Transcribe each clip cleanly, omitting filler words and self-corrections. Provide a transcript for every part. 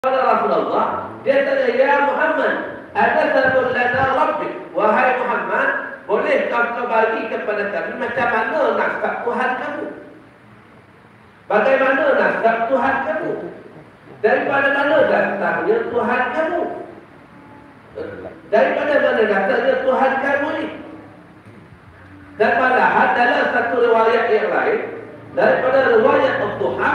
kepada Rasulullah, dia tanya, "Ya Muhammad, ada satu lana rabbik, wahai Muhammad, boleh kau bagi kepada kami macam mana nasab Tuhan kamu? Bagaimana nasab Tuhan kamu? Daripada mana datangnya Tuhan kamu? Daripada mana datangnya Tuhan kamu ni?" Dan padahal dalam satu riwayat yang lain, daripada riwayat Al-Duha,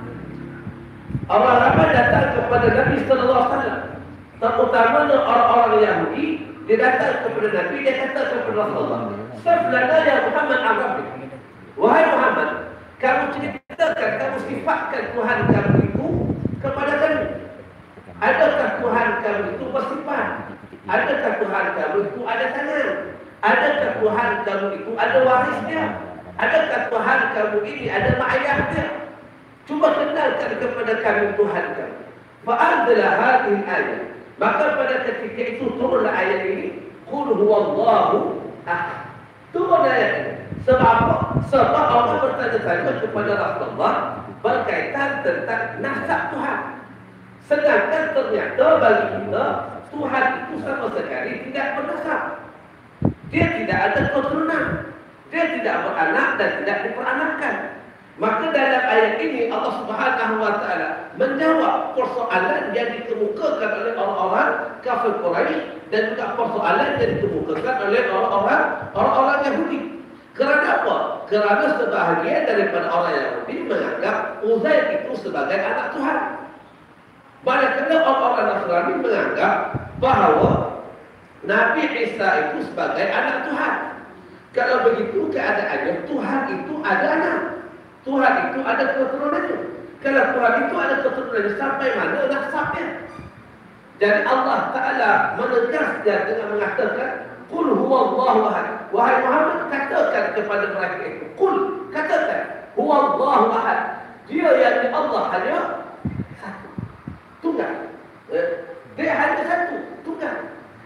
orang ramai datang kepada Nabi sallallahu alaihi wasallam, terutama orang-orang Yahudi. Dia datang kepada Nabi, dia kata kepada Rasulullah, "Siflana ya Muhammad Arabi, wahai Muhammad, kamu ceritakan, kamu sifatkan Tuhan kamu itu kepada kami. Adakah Tuhan kamu itu bersifat? Adakah Tuhan kamu itu ada tangan? Adakah Tuhan kamu itu ada warisnya? Adakah Tuhan kamu ini ada mak ayahnya? Cuba kenalkan kepada kami Tuhan kamu." Fa'anzalah hadhihi ayat. Maka pada ketika itu turunlah ayat ini, "Qul huwallahu ahad." Turun ayat ini. Sebab apa? Sebab Allah bertanya-tanya kepada Rasulullah berkaitan tentang nasab Tuhan. Sedangkan ternyata bagi kita, Tuhan itu sama sekali tidak bernasab. Dia tidak ada keturunan. Dia tidak beranak dan tidak diperanakkan. Maka dalam ayat ini Allah Subhanahu wa taala menjawab persoalan yang dikemukakan oleh orang-orang kafir Quraisy dan juga persoalan yang dikemukakan oleh orang-orang Yahudi. Kerana apa? Kerana sebahagian daripada orang Yahudi menganggap Uzair itu sebagai anak Tuhan. Manakala orang-orang Nasrani menganggap bahawa Nabi Isa itu sebagai anak Tuhan. Kalau begitu keadaannya, Tuhan itu ada anak. Tuhan itu ada keturunannya. Kalau Tuhan itu ada keturunannya, sampai mana nasabnya? Jadi Allah Ta'ala menegaskan dengan mengatakan, "Qul huwallahu ahad." Wahai Muhammad, katakan kepada mereka itu. Qul, katakan. Huwallahu ahad. Dia yang Allah hanya satu. Tunggal. Dia hanya satu. Tunggal.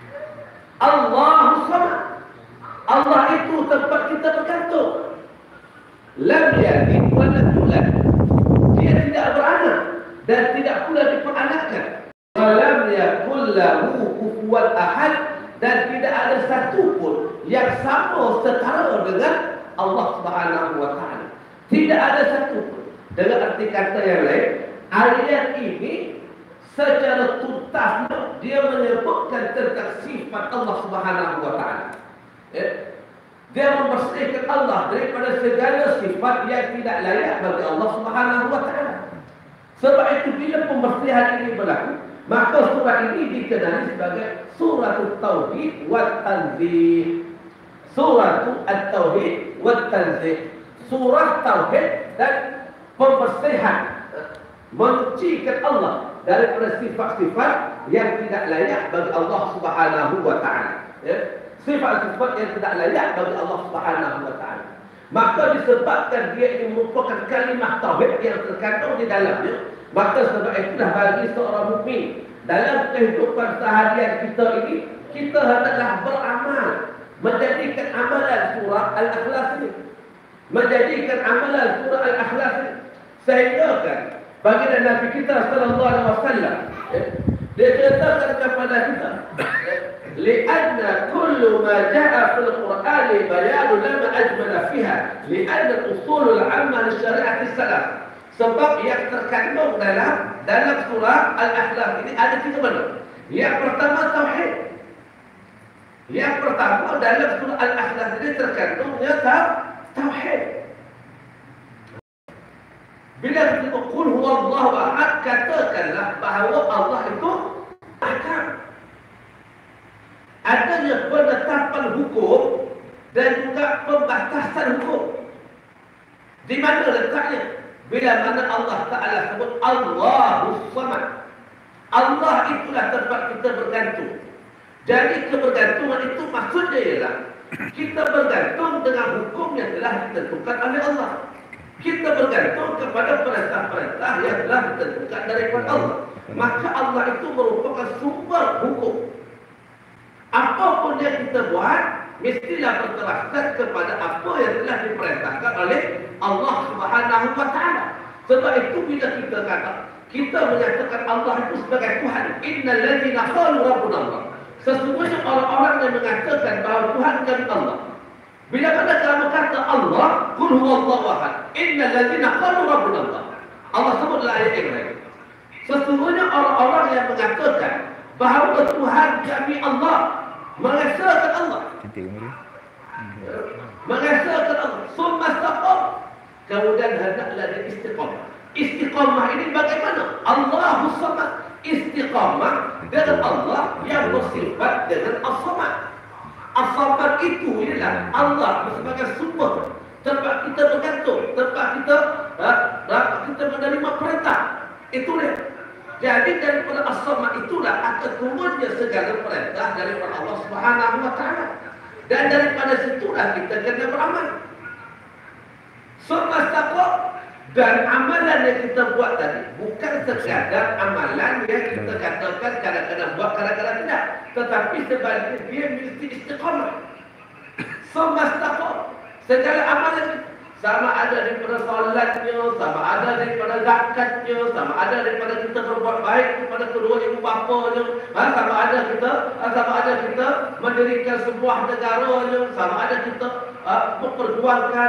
Allahu samad. Allah itu tempat kita bergantung. Lam yalid wa lam yulad. Dia tidak beranak dan tidak pula diperanakkan. Wa lam yakul lahu kufuwan ahad, dan tidak ada satu pun yang sama setara dengan Allah Subhanahu wa taala. Tidak ada satu pun. Dengan arti kata yang lain, ayat ini secara tuntas dia menyebutkan tentang sifat Allah Subhanahu wa taala. Dia membersihkan Allah daripada segala sifat yang tidak layak bagi Allah Subhanahu wa taala. Sebab itu bila pembersihan ini berlaku, maka surah ini dikenali sebagai suratul tauhid wat tanzih. Suratul tauhid wat tanzih. Surah tauhid dan pembersihan, menyucikan Allah daripada sifat-sifat yang tidak layak bagi Allah Subhanahu wa taala. Sifat-sifat yang tidak layak bagi Allah Subhanahu wa taala. Maka disebabkan dia ini merupakan kalimah tauhid yang terkandung di dalamnya, maka sebab itulah bagi seorang mukmin dalam kehidupan seharian kita ini, kita hendaklah beramal, menjadikan amalan surah Al-Ikhlas ini, menjadikan amalan surah Al-Ikhlas ini, sehingga kan baginda Nabi kita sallallahu alaihi wasallam dia ceritakan kepada kita, "Li'anna kullu ma ja'a fil Qur'ani bayanu lama ajmala fiha, li'anna usulul 'amma li syari'ati salaf." Sebab yang terkandung dalam surah Al-Ikhlas ini ada tiga benda. Yang pertama tauhid. Yang pertama dalam surah Al-Ikhlas ini terkandungnya tauhid. Bila kita qul huwallahu ahad, katakanlah bahawa Allah itu ahad. Adanya penetapan hukum dan juga pembatasan hukum. Di mana letaknya? Bila mana Allah Ta'ala sebut Allahu samad. Allah itulah tempat kita bergantung. Jadi kebergantungan itu maksudnya ialah kita bergantung dengan hukum yang telah ditentukan oleh Allah. Kita bergantung kepada perintah-perintah yang telah ditentukan daripada Allah. Maka Allah itu merupakan sumber hukum. Apapun yang kita buat, mestilah berteraskan kepada apa yang telah diperintahkan oleh Allah Subhanahu wa taala. Sebab itu bila kita kata kita menyatakan Allah itu sebagai Tuhan. Innal ladzina qalu rabbuna Allah. Sesungguhnya orang-orang yang mengatakan bahawa Tuhan kami Allah. Bila mana kamu kata Allah, qul huwallahu ahad. Innal ladzina qalu rabbuna Allah. Allah sebut dalam ayat yang lain. Sesungguhnya orang-orang yang mengatakan bahawa Tuhan kami Allah, mengesahkan Allah. Mengesahkan Allah. Summa istaqam. Kemudian hendaklah dia istiqamah. Istiqamah ini bagaimana? Allahus Samad. Istiqamah dengan Allah yang bersifat dengan As-Samad. As-Samad itu ialah Allah sebagai sumber tempat kita bergantung, tempat kita menerima perintah. Itu dia. Jadi daripada As-Samad itulah akan turunnya segala perintah daripada Allah Subhanahu wa taala. Dan daripada situlah kita kena beramal. Semasa dan amalan yang kita buat tadi bukan sekadar amalan yang kita katakan kadang-kadang buat, kadang-kadang tidak, tetapi sebaliknya dia mesti istiqamah. Semasa segala amalan kita, sama ada daripada solatnya, sama ada daripada zakatnya, sama ada daripada kita berbuat baik kepada kedua ibu bapanya, sama ada kita mendirikan sebuah negaranya, sama ada kita memperjuangkan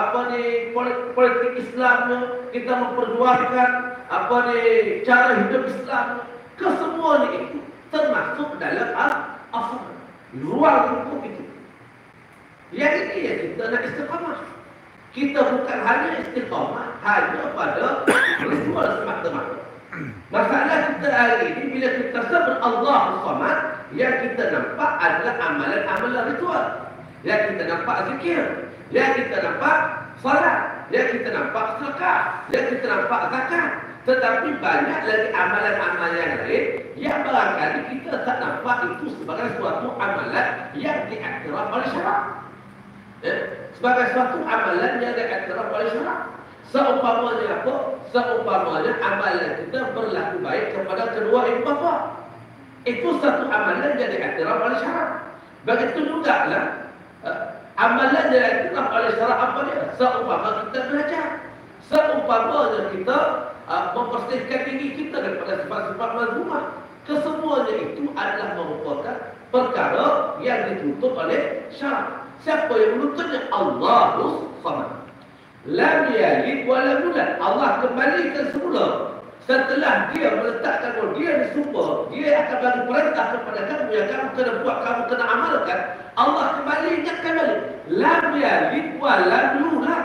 politik Islamnya, kita memperjuangkan cara hidup Islamnya. Kesemuanya itu termasuk dalam asal luar hukum itu. Yang ini yang kita nak istiqamah. Kita bukan hanya istiqamah hanya pada ritual semata-mata. Masalah kita hari ini bila kita sebut Allah Samad, yang kita nampak adalah amalan-amalan ritual. Yang kita nampak zikir, yang kita nampak salat, yang kita nampak sedekah, yang kita nampak zakat. Tetapi banyak lagi amalan-amalan yang lain yang barangkali kita tak nampak itu sebagai suatu amalan yang diiktiraf oleh syarak. Sebagai suatu amalan yang diiktiraf oleh syarak. Seumpamanya apa? Seumpamanya amalan kita berlaku baik kepada kedua ibu bapa. Itu satu amalan yang diiktiraf oleh syarak. Begitu juga lah amalan yang diiktiraf oleh syarak apa dia? Seumpama kita belajar, seumpamanya kita membersihkan diri kita daripada sifat-sifat mazmumah. Kesemuanya itu adalah merupakan perkara yang dituntut oleh syarak. Siapa yang menuntutnya? Allahus Samad. Lam yalid wa lam yulad. Allah kembalikan semula. Setelah dia meletakkan bahawa dia di sumber, dia akan bagi perintah kepada kamu yang kamu kena buat, kamu kena amalkan. Allah kembali ingatkan balik. Lam yalid wa lam yulad.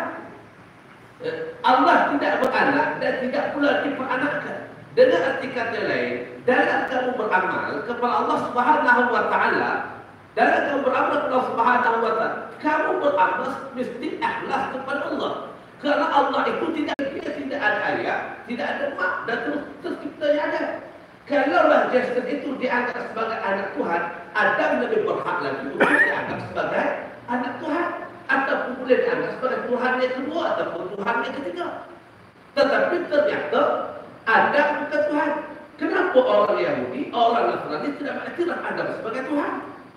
Allah tidak beranak dan tidak pula diperanakkan. Dengan arti kata lain, dalam kamu beramal kepada Allah Subhanahu wa taala, dalam kamu beramal kepada Allah Subhanahu wa taala, kamu beramal mesti ikhlas kepada Allah. Kerana Allah itu tidak ada ayah, tidak ada mak, dan terus kita yang ada. Kalaulah jasad itu dianggap sebagai anak Tuhan, Adam lebih berhak lagi untuk dianggap sebagai anak Tuhan, ataupun boleh dianggap sebagai Tuhan yang kedua ataupun Tuhan yang ketiga. Tetapi ternyata Adam bukan Tuhan. Kenapa orang Yahudi, orang Nasrani tidak mengiktiraf Adam sebagai Tuhan?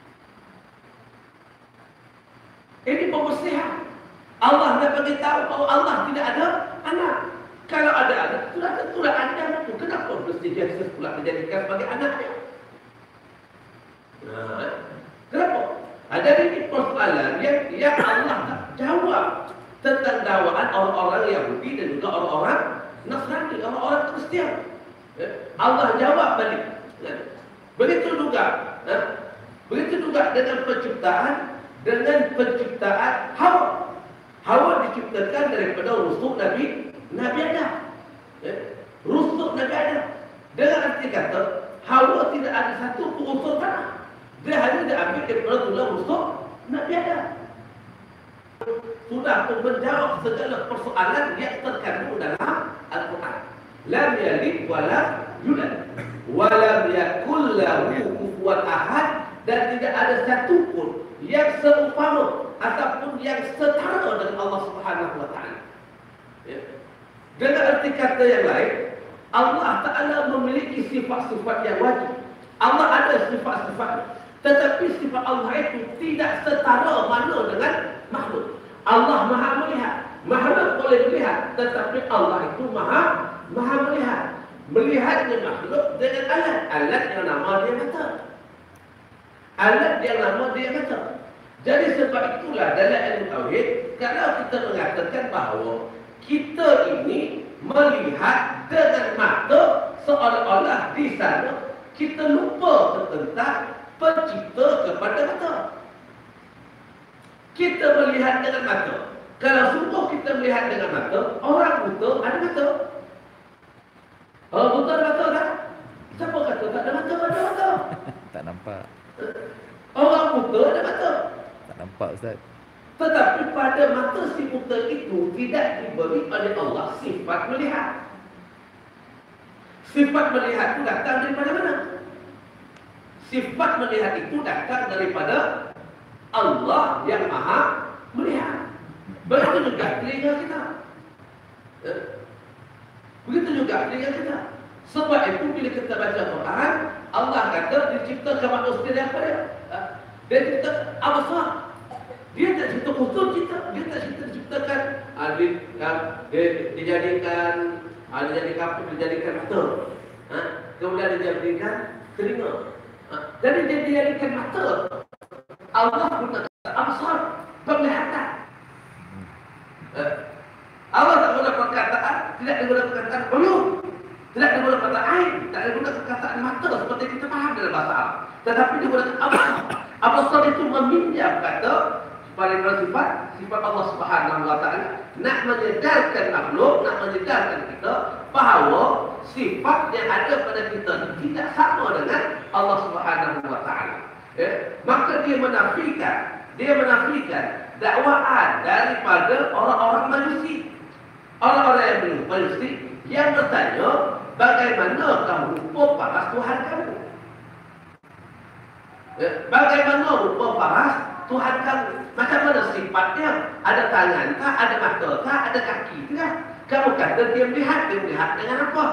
Ini pembersihan. Allah nak bagi tahu bahawa Allah tidak ada anak. Kalau ada anak, sudah tentulah Adam itu. Kenapa mesti dia pula dijadikan sebagai anaknya? Kenapa? Ada ini persoalan yang Allah tak jawab tentang dakwaan orang-orang Yahudi dan juga orang-orang Nasrani, orang-orang Kristian. Allah jawab balik. Begitu juga dengan penciptaan Hawa. Hawa diciptakan daripada rusuk Nabi Adam. Rusuk Nabi Adam. Dengan arti kata, Hawa tidak ada satu unsur tanah. Dia hanya diambil daripada tulang rusuk Nabi Adam. Sudah menjawab segala persoalan yang terkandung dalam Al-Quran. Lam yalid wa lam yulad wa lam yakul lahu kufuwan ahad, dan tidak ada satu pun yang seumpama ataupun yang setara dengan Allah Subhanahu wa taala. Dengan arti kata yang lain, Allah Taala memiliki sifat-sifat yang wajib. Allah ada sifat-sifat, tetapi sifat Allah itu tidak setara mana dengan makhluk. Allah Maha melihat, makhluk boleh melihat, tetapi Allah itu Maha melihat. melihatnya makhluk dengan alat. Alat yang nama dia mata. Alat yang nama dia mata. Jadi sebab itulah dalam ilmu tauhid, kalau kita mengatakan bahawa kita ini melihat dengan mata, seolah-olah di sana kita lupa tentang pencipta kepada mata. Kita melihat dengan mata. Kalau sungguh kita melihat dengan mata, orang buta ada mata. Orang buta ada mata tak? Siapa kata tak ada mata? Ada mata. Tak nampak. Orang buta ada mata. Tak nampak, Ustaz. Tetapi pada mata si buta itu tidak diberi oleh Allah sifat melihat. Sifat melihat itu datang daripada mana? Sifat melihat itu datang daripada Allah yang maha melihat. Begitu juga telinga kita. Begitu juga telinga kita. Sebab itu bila kita baca Quran, Allah kata diciptakan manusia dari apa dia? Dia cipta absar. Dia tak cipta khusus cipta. Dia tak ciptakan dijadikan mata. Kemudian dijadikan telinga. Jadi dia dijadikan mata. Allah gunakan absar, penglihatan. Allah tak guna perkataan, tidak digunakan perkataan uyun, tidak digunakan perkataan ain, tidak digunakan perkataan mata seperti kita faham dalam bahasa Arab. Tetapi digunakan absar. Absar itu meminjam kata pada sifat Allah Subhanahu wa taala, nak menyedarkan makhluk, nak menyedarkan kita bahawa sifat yang ada pada kita tidak sama dengan Allah Subhanahu wa taala. Maka dia menafikan dakwaan daripada orang-orang majusi. Orang-orang yang majusi yang bertanya, bagaimana rupa paras Tuhan kamu? Bagaimana rupa paras Tuhan kamu? Macam mana sifatnya? Ada tangan kah? Ada mata kah? Ada kaki kah? Kamu kata dia melihat dengan apa?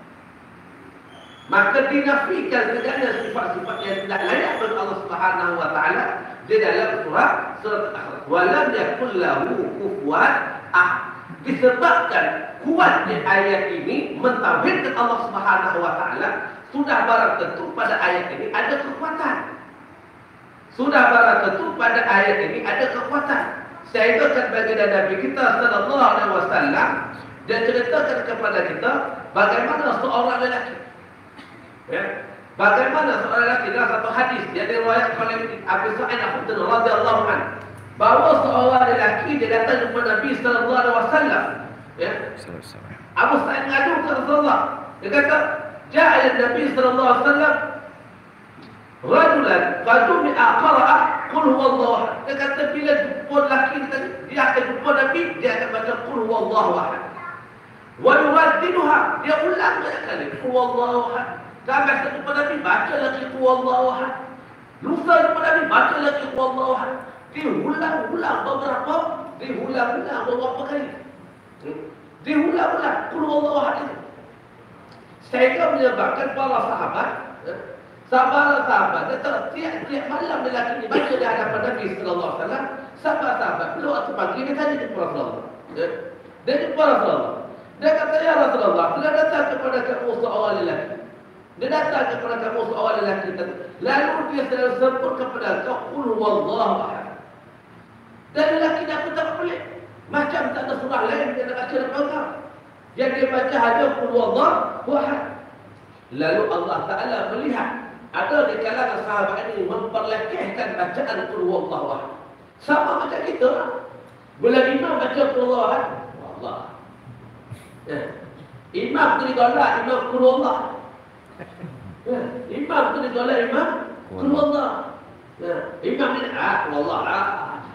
Maka dinafikan segala sifat-sifat yang tidak layak bagi Allah Subhanahu wa taala di dalam surat Al-Akhirat. Walam yakul lahu kufuwan ahad. Disebabkan kuatnya ayat ini mentauhidkan Allah Subhanahu wa taala, sudah barang tentu pada ayat ini ada kekuatan. Sudah barang tentu pada ayat ini ada kekuatan. Sehingga kan baginda Nabi kita sallallahu alaihi wasallam dia ceritakan kepada kita bagaimana seorang lelaki, bagaimana seorang lelaki dalam satu hadis yang diriwayatkan oleh Abu Sa'id Al-Khudri radhiyallahu anhu, bahawa seorang lelaki dia datang kepada Nabi sallallahu alaihi wasallam. Abu Sa'id mengadu ke Rasulullah. Dia kata, "Ja'a Nabi sallallahu alaihi wasallam rajulan fadumi'a qara'a qul huwallahu ahad." Dia kata bila jumpa lelaki dia akan jumpa Nabi, dia akan baca qul huwallahu ahad. Wa yuraddiduha, dia ulang banyak kali qul huwallahu ahad. Sampai jumpa Nabi baca lagi qul huwallahu ahad. Lusa jumpa Nabi baca lagi qul huwallahu ahad. Diulang-ulang beberapa kali. Diulang-ulang qul huwallahu ahad itu. Sehingga menyebabkan para sahabat dia tiap malam lelaki ini baca di hadapan Nabi sallallahu alaihi wasallam. Sahabat-sahabat belum waktu pagi dia tanya kepada Rasulullah. Dia jumpa Rasulullah. Dia kata, "Ya Rasulullah, bila datang kepada kamu seorang lelaki. Dia datang kepada kamu seorang lelaki tadi. Lalu dia selalu sebut kepada kau qul huwallahu ahad." Dan lelaki ni aku tak pelik. Macam tak ada surah lain dia nak baca depan kau. Yang dia baca hanya qul huwallahu ahad. Lalu Allah Ta'ala melihat ada di kalangan sahabat ini memperlekehkan bacaan qul huwallahu ahad. Sama macam kita. Bila imam baca qul huwallahu ahad, Allah. Imam tu ditolak imam qul huwallahu. Imam tu ditolak imam qul huwallahu. Imam ni qul huwallahu lah.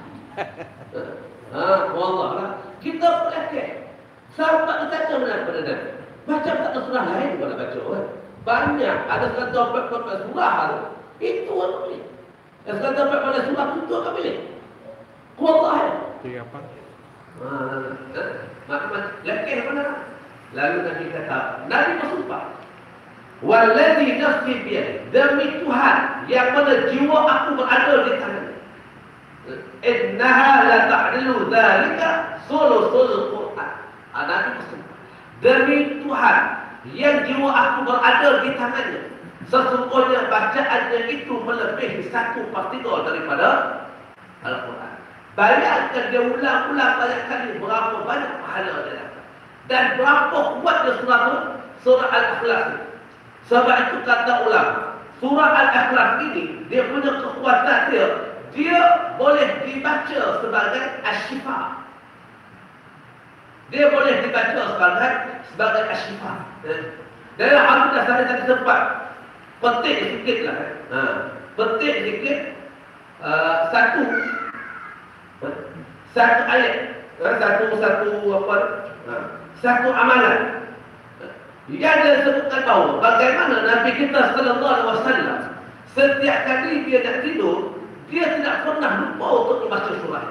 Wallah lah. Kita pelakeh. Sahabat berkata benar pada Nabi. Macam tak ada surah lain kalau baca. Banyak. Ada 144 surah. Itu orang boleh. 144 surah itu akan boleh. Wallah ya. Tiga apa? Lakeh mana? Lalu Nabi kata, Nabi bersumpah. Wallazi nafsi biyadihi, demi Tuhan yang mana jiwa aku berada di tangannya. Innaha la ta'dilu dzalika sulusul Quran. Nabi bersumpah. Demi Tuhan yang jiwa aku berada di tangannya. Sesungguhnya bacaannya itu melebihi 1/3 daripada Al-Quran. Bayangkan dia ulang-ulang banyak kali, berapa banyak pahala dia dapat. Dan berapa kuatnya surah Al-Ikhlas ini. Sebab itu kata ulama, surah Al-Ikhlas ini, dia punya kekuatan dia boleh dibaca sebagai asyifa. Dia boleh dibaca sebagai asyifa. Dalam Alhamdulillah saya tadi sempat petik sikit lah. Petik sikit satu ayat, satu amalan yang dia sebutkan bahawa bagaimana Nabi kita sallallahu alaihi wasallam setiap kali dia nak tidur, dia tidak pernah lupa untuk membaca surah.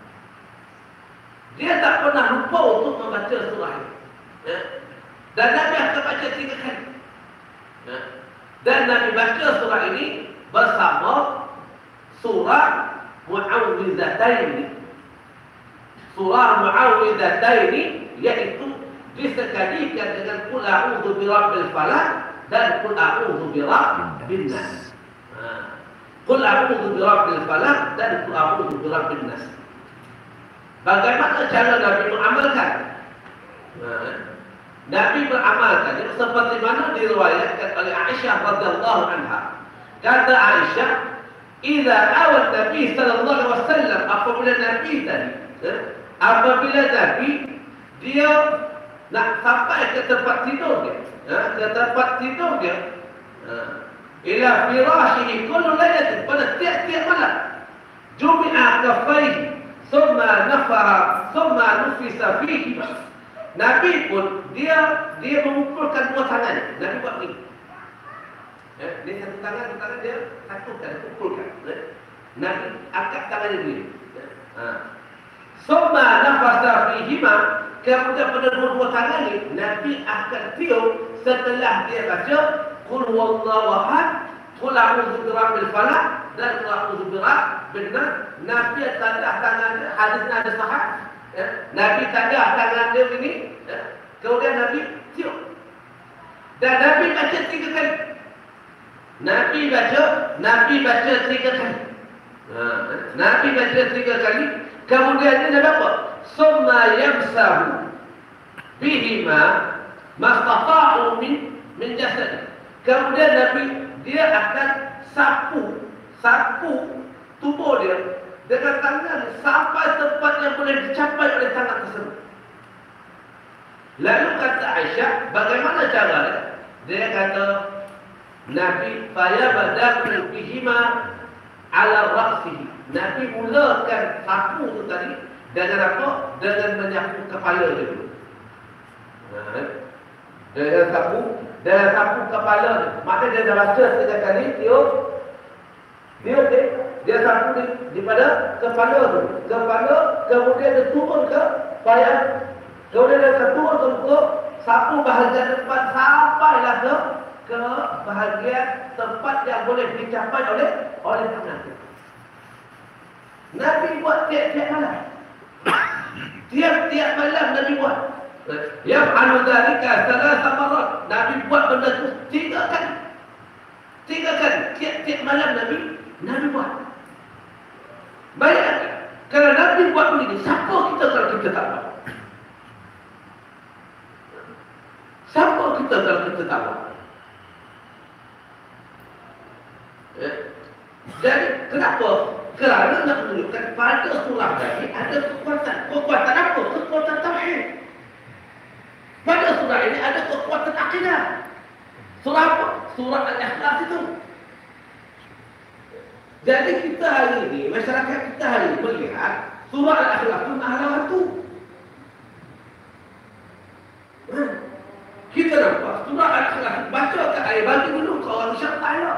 Dia tak pernah lupa untuk membaca surah. Dan Nabi akan baca 3 kali. Dan Nabi baca surah ini bersama surah Mu'awwidhataini. Surah Mu'awwidhataini iaitu disekalikan dengan Qul a'udzu birabbil falaq dan Qul a'udzu birabbin nas. Qul a'udzu birabbil falaq dan Qul a'udzu birabbin nas. Bagaimana cara Nabi mengamalkan? Nabi beramalkan seperti mana diriwayatkan oleh Aisyah radhiyallahu anha. Kata Aisyah, "Idza awal Nabi sallallahu alaihi wasallam," apabila Nabi tadi, apabila Nabi dia nak sampai ke tempat tidur dia, ila firashihi kullu lailatin, pada tiap-tiap malam, jumi'a kaffaihi thumma nafara thumma nufisa fihi. Nabi pun dia mengumpulkan 2 tangan. Nabi buat ni. Dia satu tangan dia satukan, kumpulkan. Nabi angkat tangan dia. Thumma nafasa fihi ma, kemudian pada 2 tangan ni Nabi akan tiup setelah dia baca Qul huwallahu ahad, Qul a'udzu birabbil falaq dan Qul a'udzu birabbin nas. Nabi tadah tangan dia, hadisnya ada sahih. Nabi tadah tangan dia ini, kemudian Nabi tiup. Dan Nabi baca 3 kali. Nabi baca 3 kali. Nabi baca 3 kali. Kemudian dia apa? Summa yamsahu bihima mastata'u min jasad. Kemudian Nabi dia akan sapu tubuh dia dengan tangan sampai tempat yang boleh dicapai oleh tangan tersebut. Lalu kata Aisyah, bagaimana caranya? Dia kata Nabi fayabda'u bihima ala ra'sihi. Nabi mulakan sapu tu tadi dengan apa? Dengan menyapu kepala dia dulu. Dengan sapu kepala dia. Maka dia dah baca 3 kali, dia sapu di pada kepala tu. Kemudian dia turun ke payah. Kemudian dia turun ke muka, sapu bahagian depan sampailah ke bahagian tempat yang boleh dicapai oleh tangan dia. Nabi buat tiap-tiap malam. Tiap-tiap malam Nabi buat. Yaf'alu dzalika 3 marat. Nabi buat benda tu 3 kali. 3 kali. Tiap-tiap malam Nabi buat. Bayangkan, kalau Nabi buat begini, siapa kita kalau kita tak buat? Siapa kita kalau kita tak buat? Jadi, kenapa? Kerana nak menunjukkan pada surah tadi ada kekuatan. Kekuatan apa? Kekuatan tauhid. Pada surah ini ada kekuatan akidah. Surah apa? Surah Al-Ikhlas itu. Jadi kita hari ini, masyarakat kita hari ini melihat surah Al-Ikhlas itu nak halang hantu. Kita nampak surah Al-Ikhlas, baca kat air bagi dulu ke orang Islam tak elok.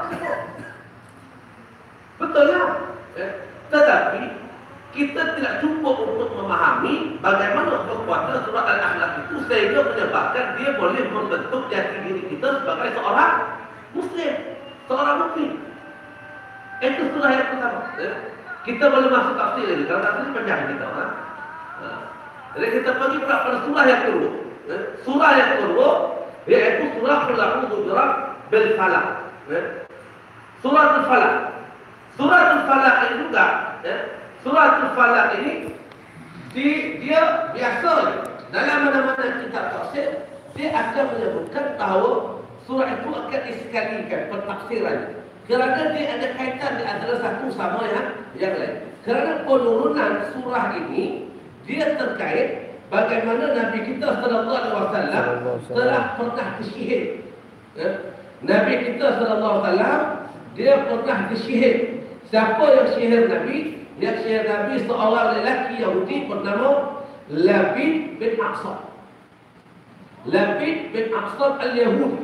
Betul lah. Tetapi kita tidak cukup untuk memahami bagaimana kekuatan surah Al-Ikhlas itu sehingga menyebabkan dia boleh membentuk jati diri kita sebagai seorang Muslim, seorang mukmin. Itu surah yang pertama. Kita boleh masuk tafsir lagi. Kalau tafsir panjang kita. Jadi kita pergi pula pada surah yang kedua. Surah yang kedua Iaitu surah Qul bil falaq. Suratul falaq. Suratul falaq ini juga, suratul falaq ini dia biasa dalam mana-mana kitab tafsir dia akan menyebutkan bahawa surah itu akan disekalikan pentafsiran kerana dia ada kaitan di antara satu sama yang lain. Kerana penurunan surah ini dia terkait bagaimana Nabi kita sallallahu alaihi wasallam telah pernah disyihid. Nabi kita sallallahu alaihi wasallam dia pernah disyihid. Siapa yang syihir Nabi? Yang syihir Nabi seorang lelaki Yahudi bernama Labid bin Aqsam. Labid bin Aqsam al-Yahudi.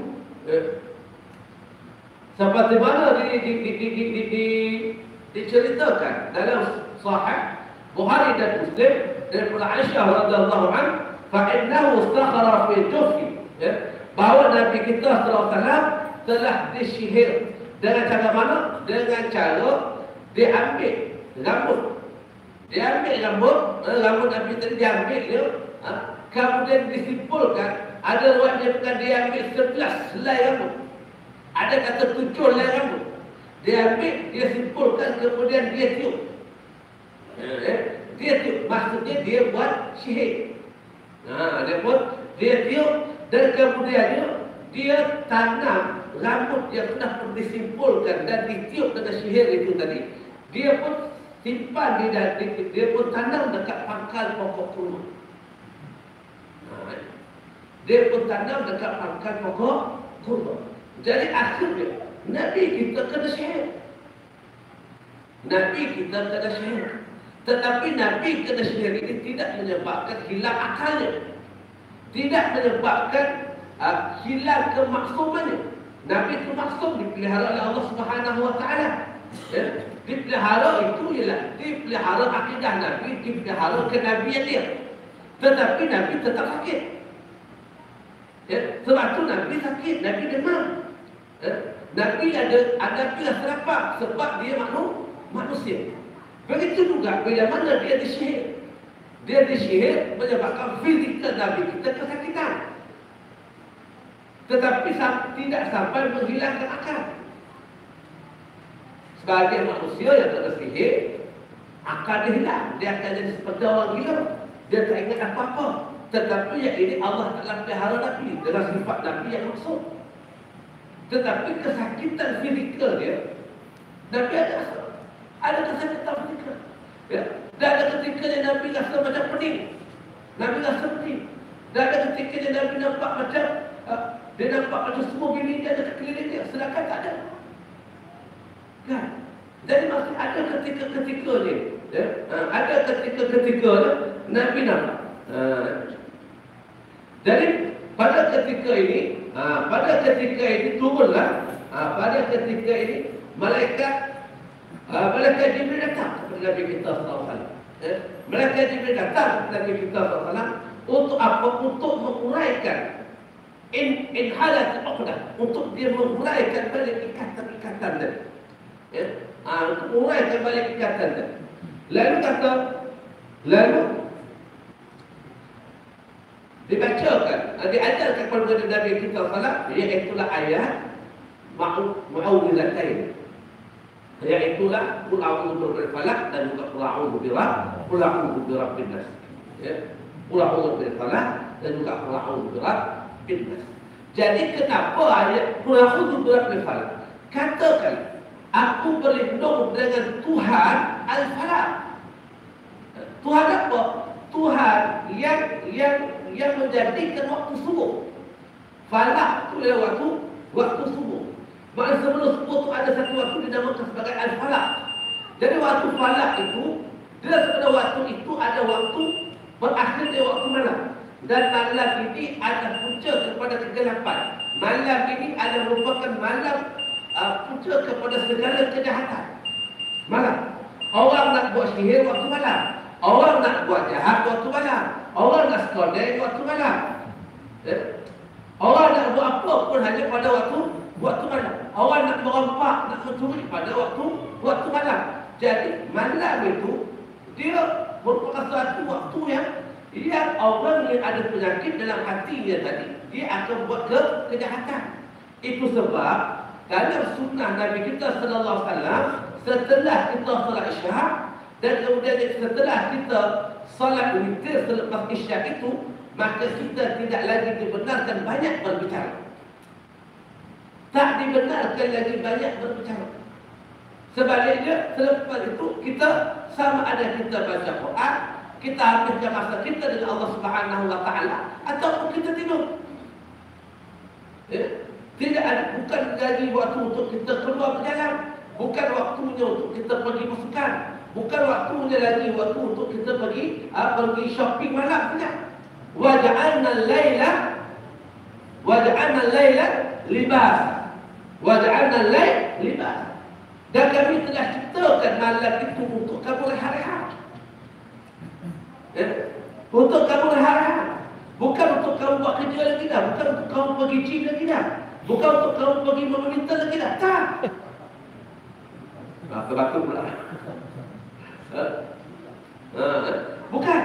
Seperti mana diceritakan dalam Sahih Bukhari dan Muslim daripada Aisyah radhiyallahu anha, fa innahu istakhara fi juffi, bahawa Nabi kita sallallahu alaihi wasallam telah disyihir dengan cara mana? Dengan cara diambil rambut. Diambil rambut Nabi tadi diambil dia, kemudian disimpulkan. Ada orang yang bukan diambil 11 helai rambut. Ada kata 7 helai rambut. Diambil, dia simpulkan, kemudian dia tiup. Dia tiup, maksudnya dia buat syihid. Dia tiup dan kemudian dia tanam rambut yang sudah disimpulkan dan ditiup dengan syihir itu tadi. Dia pun simpan dia pun tanam dekat pangkal pokok kurma. Dia pun tanam dekat pangkal pokok kurma. Jadi akhirnya Nabi kita kena syihir. Nabi kita kena syihir. Tetapi Nabi kena syihir ini tidak menyebabkan hilang akalnya. Tidak menyebabkan hilang kemaksumannya. Nabi itu maksum, dipelihara oleh Allah Subhanahu wa taala. Dipelihara itu ialah dipelihara akidah Nabi, dipelihara kenabian dia. Tetapi Nabi tetap sakit. Sebab itu Nabi sakit, Nabi demam. Nabi ada serapah sebab dia manusia. Begitu juga bila mana dia disyihir. Dia disyihir menyebabkan fizikal Nabi kita kesakitan. Tetapi tidak sampai menghilangkan akal. Sebagai manusia yang tak ada sihir, akal dia hilang. Dia akan jadi seperti orang gila. Dia tak ingat apa-apa. Tetapi yang ini Allah telah pelihara Nabi dengan sifat Nabi yang maksud. Tetapi kesakitan fizikal dia, Nabi ada kesakitan fizikal. Dan ada ketikanya Nabi rasa macam pening. Nabi rasa pening. Dan ada ketikanya Nabi nampak macam dia nampak macam semua bini dia ada keliling dia, sedangkan tak ada. Kan? Jadi masih ada ketika-ketika ni, ada ketika-ketika Nabi nampak. Jadi pada ketika ini turunlah, pada ketika ini malaikat Jibril datang kepada Nabi kita sallallahu alaihi wasallam. Malaikat Jibril datang kepada Nabi kita sallallahu alaihi wasallam untuk apa? Untuk menguraikan inhalat uqdah, untuk dia menguraikan balik ikatan tadi. Untuk menguraikan balik ikatan tadi. Lalu dibacakan, diajarkan kepada Nabi kita sallallahu, iaitulah ayat mu'awwidhatain. Iaitulah Qul a'udzu birabbil falaq dan juga Qul a'udzu birabbin nas. Qul a'udzu birabbil falaq dan juga Qul a'udzu birabbin nas. Jadi kenapa ayat Qul a'udzu birabbil falaq? Katakan, aku berlindung dengan Tuhan Al-Falaq. Tuhan apa? Tuhan yang menjadikan waktu subuh. Falaq itu adalah waktu subuh. Maksudnya sebelum subuh itu ada satu waktu dinamakan sebagai Al-Falaq. Jadi waktu falaq itu, dia sebenarnya waktu itu ada waktu berakhirnya waktu malam. Dan malam ini ada punca kepada kegelapan. Malam ini ada merupakan malam punca kepada segala kejahatan. Malam. Orang nak buat sihir waktu malam. Orang nak buat jahat waktu malam. Orang nak sekondek waktu malam. Orang nak buat apa pun hanya pada waktu malam. Orang nak merompak, nak mencuri pada waktu malam. Jadi malam itu dia merupakan suatu waktu yang orang yang ada penyakit dalam hatinya tadi, dia akan buat kejahatan. Itu sebab dalam sunnah Nabi kita sallallahu alaihi wasallam, setelah kita solat Isya dan kemudian setelah kita solat witir selepas Isya itu, maka kita tidak lagi dibenarkan banyak berbicara. Tak dibenarkan lagi banyak berbicara. Sebaliknya, selepas itu kita sama ada kita baca Quran, kita habiskan masa kita dengan Allah Subhanahu wa taala, ataupun kita tidur. Tidak ada, bukan lagi waktu untuk kita keluar berjalan, bukan waktunya untuk kita pergi pasukan, bukan waktunya lagi waktu untuk kita pergi shopping malam saja. Waja'alna al-laila libas. Waja'alna al-lail libas. Dan kami telah ciptakan malam itu untuk kamu rehat-rehat. Untuk kamu rehat-rehat. Bukan untuk kamu buat kerja lagi dah. Bukan untuk kamu pergi gym lagi dah. Bukan untuk kamu pergi meminta lagi dah. Tak. Batu-batu pula. Bukan.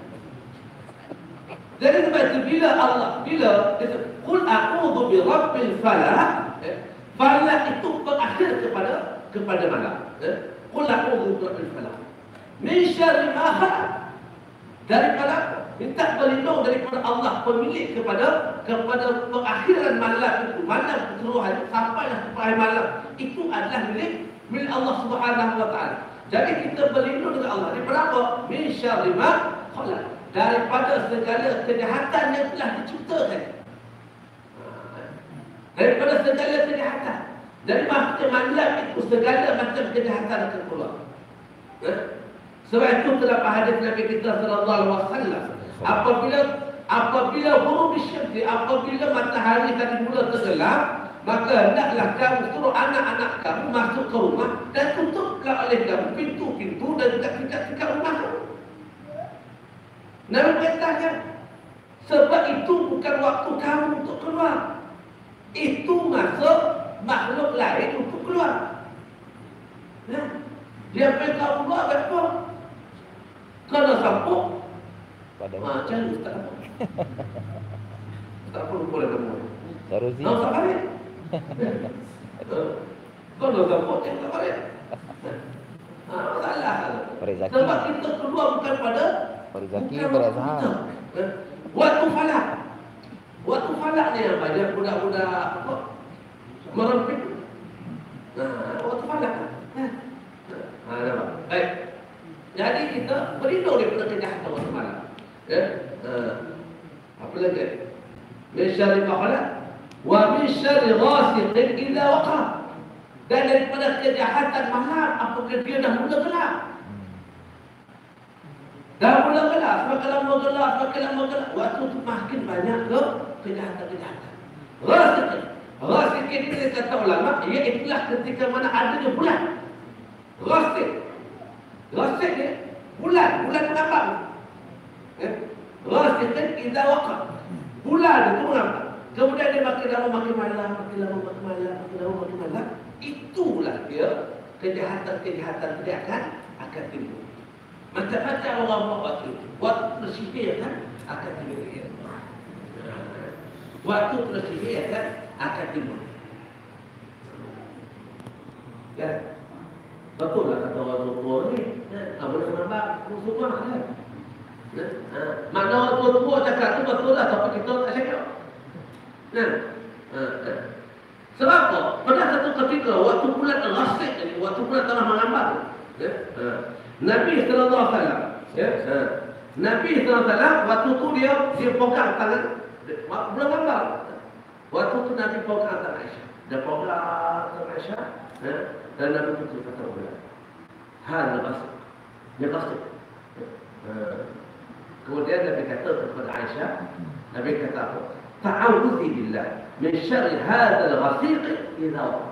Jadi sebab itu bila Qul a'udzu birabbil falaq, falaq itu berakhir kepada malam. Qul a'udzu birabbil falaq min syarri ma khalaq, daripada minta berlindung daripada Allah pemilik kepada perakhiran malam itu, malam keseluruhan sampai sampai malam itu adalah milik Allah Subhanahu wa taala. Jadi kita berlindung dengan Allah daripada apa? Min syarri ma khalaq, daripada segala kejahatan yang telah diciptakan. Daripada segala kejahatan. Dari maksud malam itu segala macam kejahatan akan keluar. Sebab itu terdapat hadis Nabi kita sallallahu alaihi wasallam, apabila ghurub syamsi, apabila matahari tadi mula tenggelam, maka hendaklah kamu suruh anak-anak kamu masuk ke rumah dan tutuplah oleh kamu pintu-pintu dan juga tingkat-tingkat rumah kamu. Nabi perintahkan, sebab itu bukan waktu kamu untuk keluar. Itu masuk makhluk lain untuk keluar. Dia pergi keluar apa? Kalau sampuk macam ni tak apa. Tak apa boleh kamu. Saruzi. Nak tak balik. Kalau sampuk tak balik. Salah. Sebab kita keluar bukan pada Farizaki berazhar. Waktu falak. Waktu falak ni apa? Dia budak-budak apa? Merempit. Waktu falak. Nampak? Baik. Jadi kita berlindung daripada kejahatan waktu malam. Apa lagi? Min syarri ma khalaq wa min syarri ghasiqin idza waqab. Dan daripada kejahatan malam apabila dia dah mula gelap. Dah mula gelap, semakin lama gelap, waktu itu makin banyak kejahatan-kejahatan. Ghasiqin ini kata ulama, iaitulah ketika mana adanya bulan. Ghasiq ni bulan mengampak. Ghasiqin idza waqab. Bulan itu mengampak. Kemudian dia makin lama makin malam. Itulah dia kejahatan akan timbul. Macam-macam orang buat waktu tersihir kan akan timbul. Waktu tersihir kan akan timbul. Kan? Betul lah kata orang tua ni. Boleh menambah semua kan? Mana orang tua cakap tu betul lah, tapi kita tak cakap. Sebab apa? Pada satu ketika waktu bulan Ghasiq ni, waktu bulan tengah mengambil, Nabi sallallahu alaihi wasallam, Nabi sallallahu alaihi wasallam waktu tu dia pegang tangan bulan mengambil. Waktu tu Nabi pegang tangan Aisyah. Dia pegang tangan Aisyah, dan Nabi tu kata bulan. Hal Ghasiq. Dia Ghasiq. Kemudian Nabi kata kepada Aisyah, Nabi kata apa? Ta'awudhi billah min syarri hadzal ghasiq idza waqab.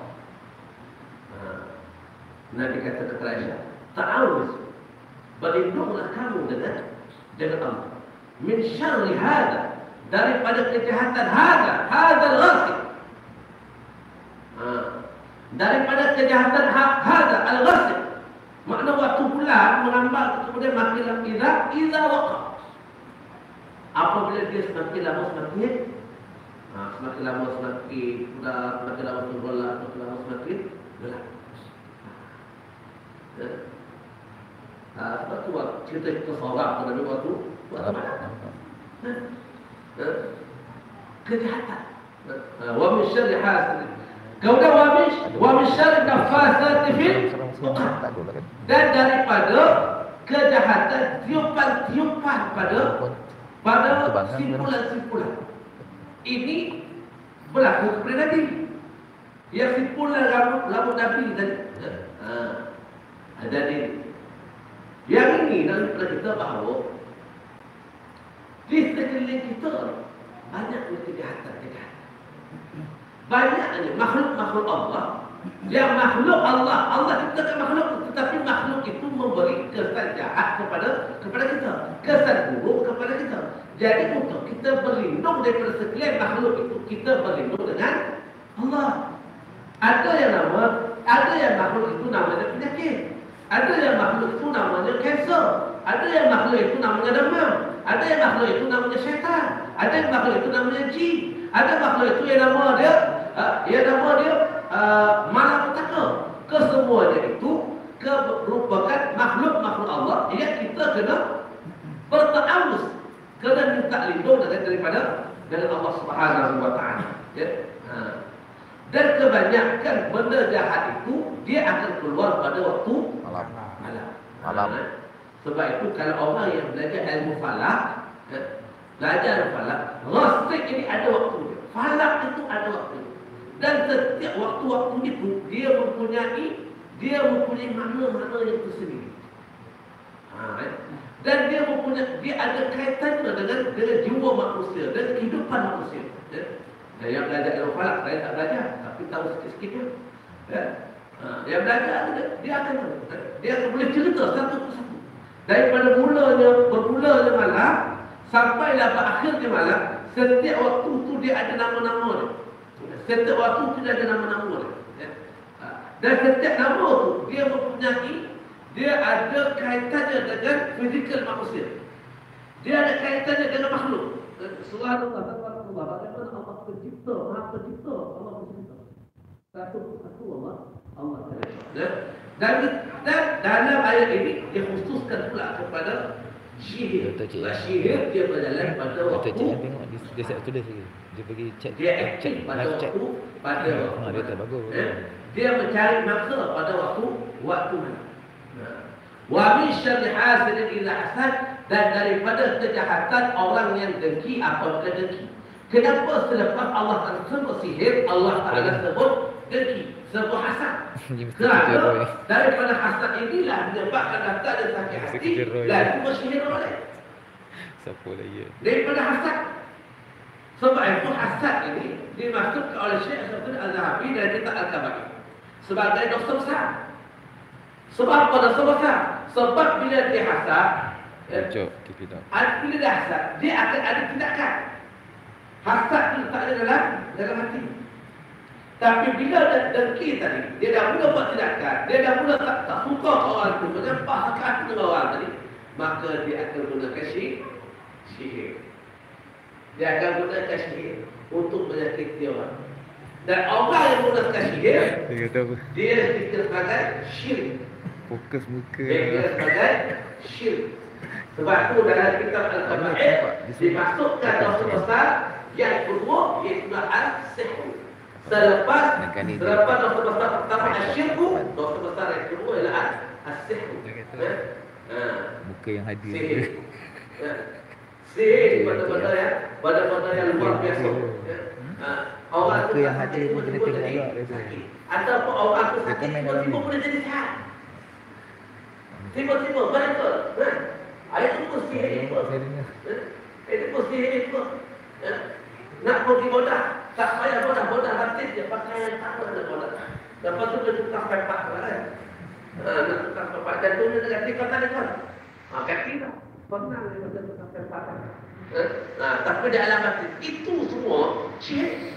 Nabi kata kepada Aisyah, ta'awudh, berlindunglah kamu dengan Allah. Min syarri hadza, daripada kejahatan hadzal ghasiq. Daripada kejahatan hadza al-ghasiq. Makna waktu bulan menambah kemudian makin lama idza waqab. Apabila dia semakin lama semakin Semakin lama semakin pudar, semakin lama semakin gelap, semakin lama semakin gelap. Sebab tu cerita seorang pada dua tu buat apa? Kejahatan. Wa min syarri hasid. Kemudian wa min syarri nafasati fil uqad. Dan daripada kejahatan tiupan-tiupan pada simpulan-simpulan. Ini berlaku kepada Nabi. Yang simpulan rambut Nabi tadi. Jadi yang ini nak kita bahawa di sekeliling kita banyak kejahatan. Banyaknya makhluk-makhluk Allah. Yang makhluk Allah ciptakan makhluk, tetapi makhluk itu memberi kesan jahat kepada kita, kesan buruk kepada kita. Jadi untuk kita berlindung daripada sekalian makhluk itu, kita berlindung dengan Allah. Ada yang makhluk itu namanya penyakit. Ada yang makhluk itu namanya kanser. Ada yang makhluk itu namanya demam. Ada yang makhluk itu namanya syaitan. Ada yang makhluk itu namanya jin. Ada makhluk itu yang nama dia malapetaka. Kesemuanya itu merupakan makhluk-makhluk Allah yang kita kena bertawuz, kena minta lindung daripada Allah Subhanahu wa taala. Ya. Dan kebanyakan benda jahat itu dia akan keluar pada waktu malam. Sebab itu kalau orang yang belajar ilmu falak, belajar falak, rastik ini ada waktu dia. Falak itu ada waktu. Dan setiap waktu-waktu itu dia mempunyai makna-makna yang tersendiri. Dan dia ada kaitannya dengan jiwa manusia dan kehidupan manusia. Yang belajar ilmu falak, saya tak belajar, tapi tahu sikit-sikit. Yang belajar dia akan boleh cerita satu persatu. Daripada bermulanya malam sampailah akhirnya malam, setiap waktu tu dia ada nama-nama dia. Setiap waktu tu dia ada nama-nama dia. Dan setiap nama tu dia ada kaitannya dengan fizikal manusia. Dia ada kaitannya dengan makhluk. Subhanallah, bagaimana Allah pencipta, Maha Pencipta, Allah pencipta. Satu Allah. Dan dalam ayat ini dia khususkan pula kepada syihir. Syihir dia berjalan pada waktu. Tengok dia set tu dia pergi chat. Dia aktif pada waktu dia tak bagus. Dia mencari mangsa pada waktu malam. Wa min syarri hasidin idza hasad, dan daripada kejahatan orang yang dengki apabila dengki. Kenapa selepas Allah Taala sebut sihir, Allah Taala sebut dengki, sebut hasad? Kerana daripada hasad inilah menyebabkan datang dan sakit hati dan bersihir orang. Siapa lagi? Daripada hasad. Sebab itu hasad ini dimaksudkan oleh Syekh Al-Zahabi dan kitab Al-Kabair sebagai dosa besar. Sebab apa dosa besar? Sebab bila dia hasad, bila dia hasad, dia akan ada tindakan. Hasad itu letaknya dalam hati. Tapi bila dia dengki tadi, dia dah mula buat tindakan, dia dah mula tak suka ke orang itu, menyempah sakit hati dengan orang tadi, maka dia akan gunakan sihir. Dia akan gunakan sihir untuk menyakiti orang. Dan orang yang gunakan sihir, dia dikira sebagai syirik. Fokus muka. Dia dikira sebagai syirik. Sebab itu dalam kitab Al-Kabair dimasukkan dosa besar yang kedua iaitu al-sihr. Selepas dosa besar pertama asyirku, dosa besar yang kedua ialah as-sihr. Muka yang hadir. Sihir benda-benda yang luar biasa. Orang muka yang hadir pun kena tengok juga. Ataupun orang tu sakit tiba-tiba boleh jadi sihat. Tiba-tiba mereka ayat itu pun sihir itu. Itu pun sihir itu. Nak pergi bodah, tak payah bodah batin je, pakaian tak apa ada bodah. Lepas tu dia tukar pepak kan. Nak tukar pepak dan tu dia kata kata dia kan. Kaki dah. Pernah dia macam tukar pepak. Tapi dia alamat itu semua sihir.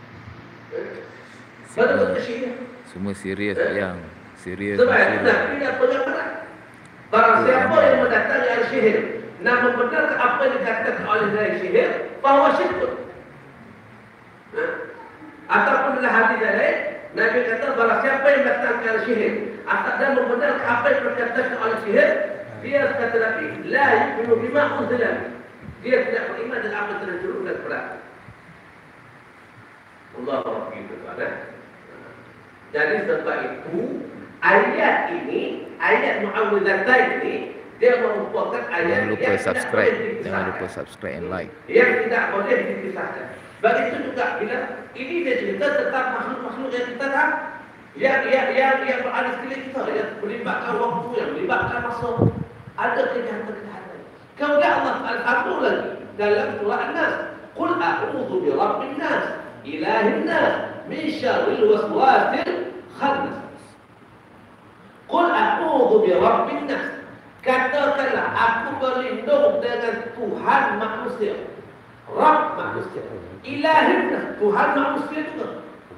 Betul-betul sihir. Semua serius yang serius. Sebab nak tidak pegang-pegang. Barang siapa yang mendatangi al-sihir nak membenarkan apa yang dikatakan oleh dari sihir, bahawa syirkun. Ataupun dalam hadis yang lain, Nabi kata barang siapa yang datangkan sihir dan membenarkan apa yang berkatakan oleh sihir, dia kata Nabi, la yu'minu bima unzila. Dia tidak beriman dengan apa yang telah diturunkan kepada aku. Allahu Akbar. Jadi sebab itu ayat ini, ayat Mu'awwidzatain ini, dia merupakan ayat yang Jangan lupa subscribe and like. Yang tidak boleh dipisahkan. Begitu juga bila ini dia cerita tentang makhluk-makhluk yang kita tahu, yang berada di sekeliling kita, yang melibatkan waktu, yang melibatkan masa, ada kejahatan-kejahatan. Kemudian Allah Taala sambung lagi dalam surah An-Nas, Qul a'udzu bi rabbin nas, ilahin nas, min syarril waswasil khannas. Qul a'udzu bi rabbin nas. Katakanlah aku berlindung dengan Tuhan manusia. Rabb manusia. Ilahin nas, Tuhan manusia juga.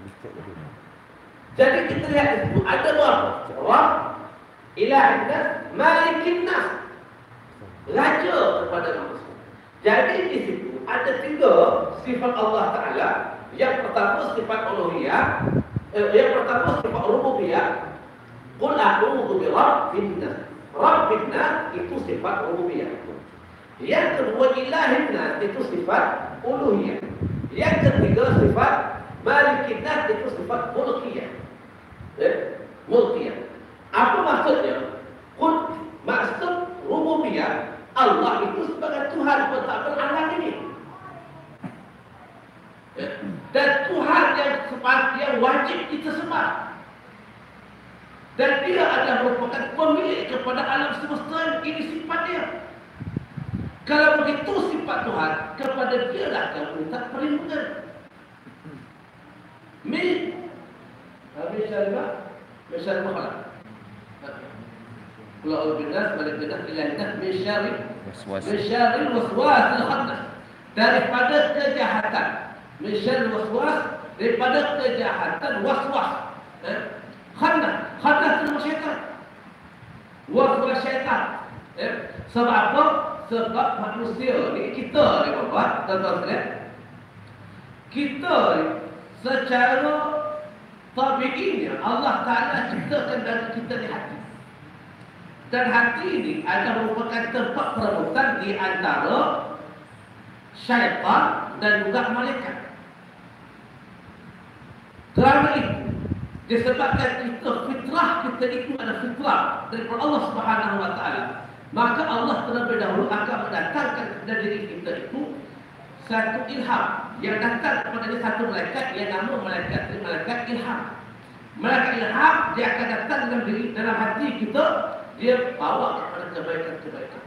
Jadi kita lihat itu ada berapa? Rabb, ilahin nas, malikin nas. Raja kepada manusia. Jadi di situ ada 3 sifat Allah Taala. Yang pertama sifat uluhiyah, yang pertama sifat rububiyah. Qul a'udzu bi rabbin nas. Rabbin nas itu sifat rububiyah. Yang kedua ilahin nas itu sifat uluhiyah. Yang ketiga sifat malikin nas itu sifat mulkiyah. Mulkiyah. Apa maksudnya? Qul maksud rububiyah, Allah itu sebagai Tuhan pentadbir alam ini. Dan Tuhan yang wajib kita sembah. Dan dia adalah merupakan pemilik kepada alam semesta. Ini sifat dia. Kalau begitu sifat Tuhan, kepada dia lah yang minta perlindungan. Misal makhluk. Kalau binas balik binas ilahinas misyaril waswasil khannas, daripada kejahatan. Misyaril waswas, daripada kejahatan waswas. Khannas itu syaitan. Waswas syaitan. Sebab apa? Sebab manusia ni, kita ni Bapak, tuan-tuan sekalian, kita secara tabiinya Allah Taala ciptakan dari kita di hati. Dan hati ini adalah merupakan tempat perebutan di antara syaitan dan juga malaikat. Kerana itu, disebabkan fitrah kita itu adalah fitrah daripada Allah Subhanahu Wa Taala, maka Allah terlebih dahulu akan mendatangkan kepada diri kita itu satu ilham yang datang kepada satu malaikat yang nama malaikat ilham. Malaikat ilham dia akan datang dalam hati kita, dia bawa kepada kebaikan-kebaikan.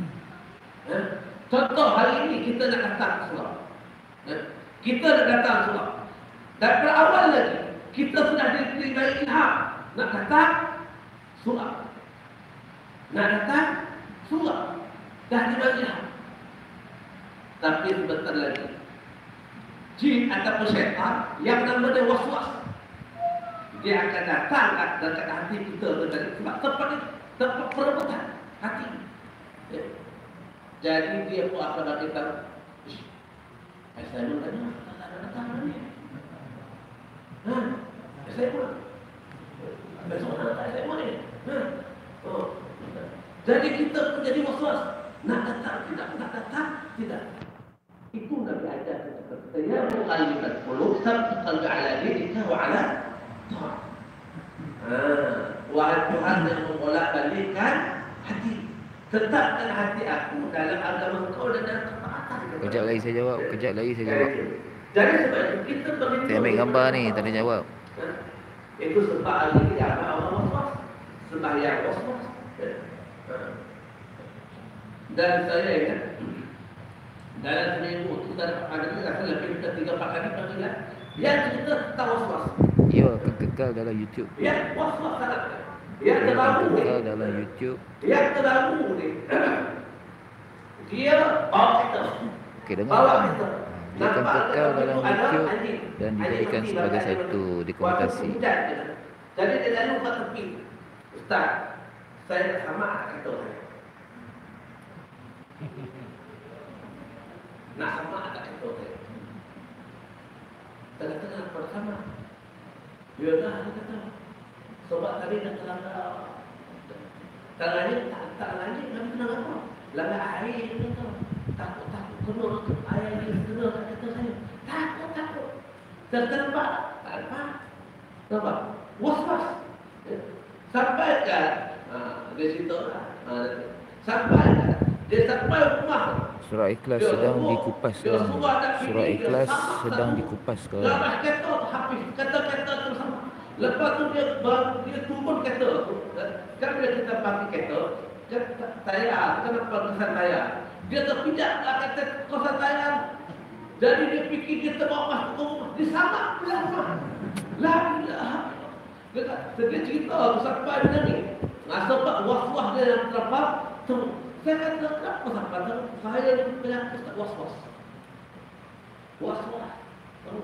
Contoh hari ini kita nak datang ke surau. Kita nak datang ke surau. Daripada awal lagi kita sudah diberi ilham nak datang surau. Nak datang surau. Dah diberi ilham. Tapi sebentar lagi jin ataupun syaitan yang nama dia waswas, dia akan datang dekat hati kita sebab tempat perebutan hati. Jadi dia pun akan bagi tahu, saya pun tanya, tak ada datang ni. Saya pun besok nak saya pun ni. Jadi kita pun jadi waswas. Nak datang tidak, nak datang tidak. Itu Nabi ajarkan kepada kita, ya muqallibal qulub tsabbit qalbi ala dinika wa ala ta'at. Wahai Tuhan yang membolak-balikkan hati, tetapkan hati aku dalam agama Engkau dan dalam ketaatan. Kejap lagi saya jawab. Jadi sebab itu kita perlu Saya ambil gambar ni, tak ada jawab. Itu sebab hari ini ada orang waswas, sembahyang waswas. Dan saya ingat dalam seminggu kita ada lebih dari 3-4 kali panggilan yang kita tahu waswas. Ya, kekal dalam YouTube. Ya, waswas sangat. Yang terlalu kekal dalam YouTube. Yang terlalu ni. Dia bawa kita. Okey, dengar. Bawa kita. Dia akan kekal dalam YouTube dan dijadikan sebagai satu dokumentasi. Jadi dia lalu ke tepi. Ustaz, saya tak sama kata saya. Nak sama tak kata saya. tengah-tengah pada sama. Dia dah kata, sebab tadi dah terlanggar. Tak lanjut, kami kena apa? Langgar air ni tu. Takut kena air ni kena kat kata saya. Takut. Tertempat. Tak nampak. Nampak? Was-was. Sampaikan. Dia cerita lah. Sampaikan. Dia sampai rumah. Surah Ikhlas sedang dikupas sekarang. Surah Ikhlas sedang dikupas sekarang. Lepas kata habis kata-kata tu sama. Lepas tu dia turun kata tu. Kan bila kita pakai kata, tayar, kenapa kesan tayar? Dia terpijak lah kata kesan tayar. Jadi dia fikir dia terbawa masuk ke rumah. Dia sama pula rumah. La ilaha. Dia cerita tu sampai benda ni. Sebab was-was dia yang terdapat. Saya kata, kenapa sampai tu? Saya ni penyakit was-was. Was-was. Tahu?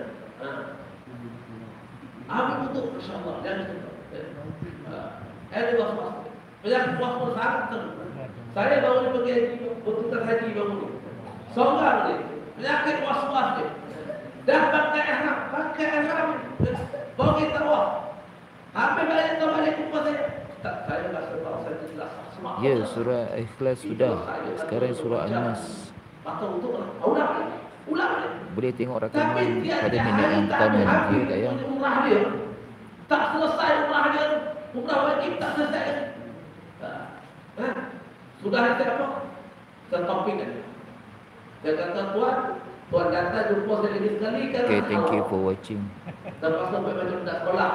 Ambil betul, insyaAllah. Jangan cerita. Ada was-was. Penyakit was-was sangat teruk. Saya baru ni pergi haji, bertugas haji baru ni. Seorang ni, penyakit was-was ni. Dah pakai ihram. Bagi tawaf. Habis balik jumpa saya. Tak, saya rasa bahawa saya tidak semak. Ya, surah Ikhlas sudah. Sekarang surah An-Nas. Ulang. Boleh tengok rakaman pada minit yang pertama nanti ya, tayang. Umrah dia tak selesai, umrah dia. Umrah wajib tak selesai. Sudah ada apa? Tertopik kan. Dia kata, Tuan datang jumpa saya lagi sekali kan. Okay, thank you for watching. Lepas sampai macam tak sekolah.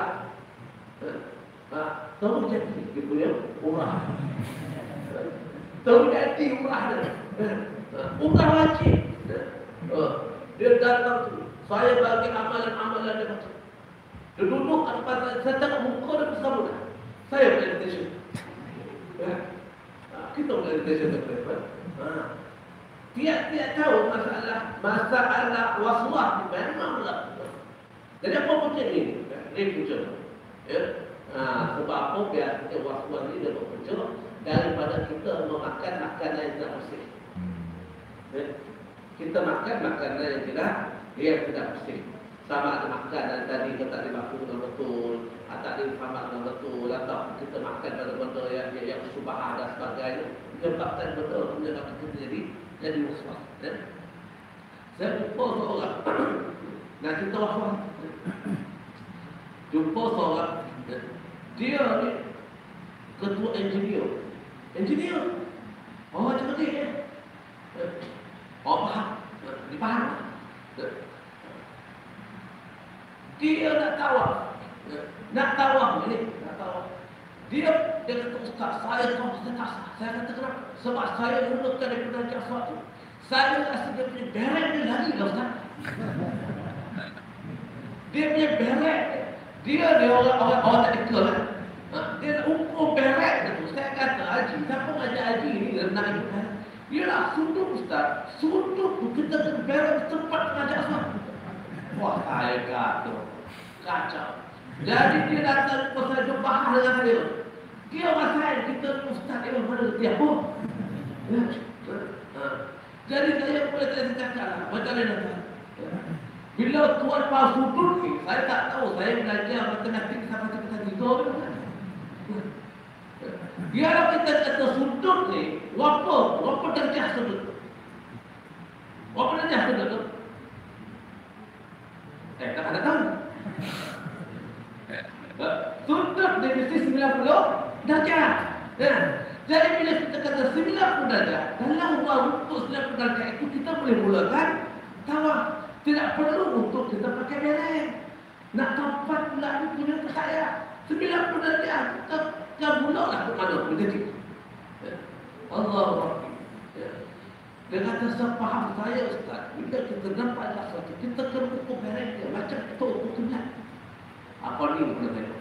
Tahu jadi dia punya umrah. Tahu jadi umrah dia. Umrah wajib. Dia datang tu. Saya bagi amalan-amalan dia macam. Dia duduk atas saya tengok muka dia bersama dah. Saya meditation. Kita meditation tak. Tiap-tiap tahu masalah was-was memanglah. Jadi apa macam ni? Ini punca. Ya. Sebab apa biar kita was-was ni dia berpunca daripada kita memakan makanan yang tidak bersih. Kita makan makanan yang tidak bersih. Sama ada makanan tadi kita tak dimakan dengan betul, tak difaham dengan betul, atau kita makan benda-benda yang subah dan sebagainya. Menyebabkan betul menyebabkan kita jadi was-was. Saya jumpa seorang nak cerita was-was. Jumpa seorang, dia ni ketua engineer. Oh, macam ni ya. Oh, faham. Dipaham. Dia nak tawaf ni. Dia kata, Ustaz, saya tak sah. Saya kata, kenapa? Sebab saya menurutkan daripada sesuatu. Saya rasa dia punya beret dia lagi lah, Ustaz. Dia punya beret. Dia orang tak dekal kan. Dia nak ukur beret tu. Saya kata, Haji, siapa ngajar Haji ni nak ikut beret? Dia nak sudut, Ustaz. Sudut tu kita kena beret tempat ngajar Ustaz. Wah, saya kata kacau. Jadi dia datang pasal jumpa dengan saya. Dia masalah kita Ustaz yang mana dia pun. Jadi saya boleh cakap macam mana. Bila tuan pas sudut ni, saya tak tahu. Saya belajar matematik sampai kita tidur. Biar kita kata sudut ni, apa darjah sudut? Apa darjah sudut tu? Tak ada tahu. Sudut dia mesti 90 darjah. Jadi bila kita kata 90 darjah, dalam untuk 90 darjah itu kita boleh mulakan tawaf. Tidak perlu untuk kita pakai beret. Nak tempat pula ni punya ke saya. 90 darjah kita mulalah ke mana pun kecil. Allah. Dia kata sepaham saya Ustaz. Bila kita nampak sesuatu, kita kena ukur beret dia. Macam kita ukur tunat. Apa ni kena tengok.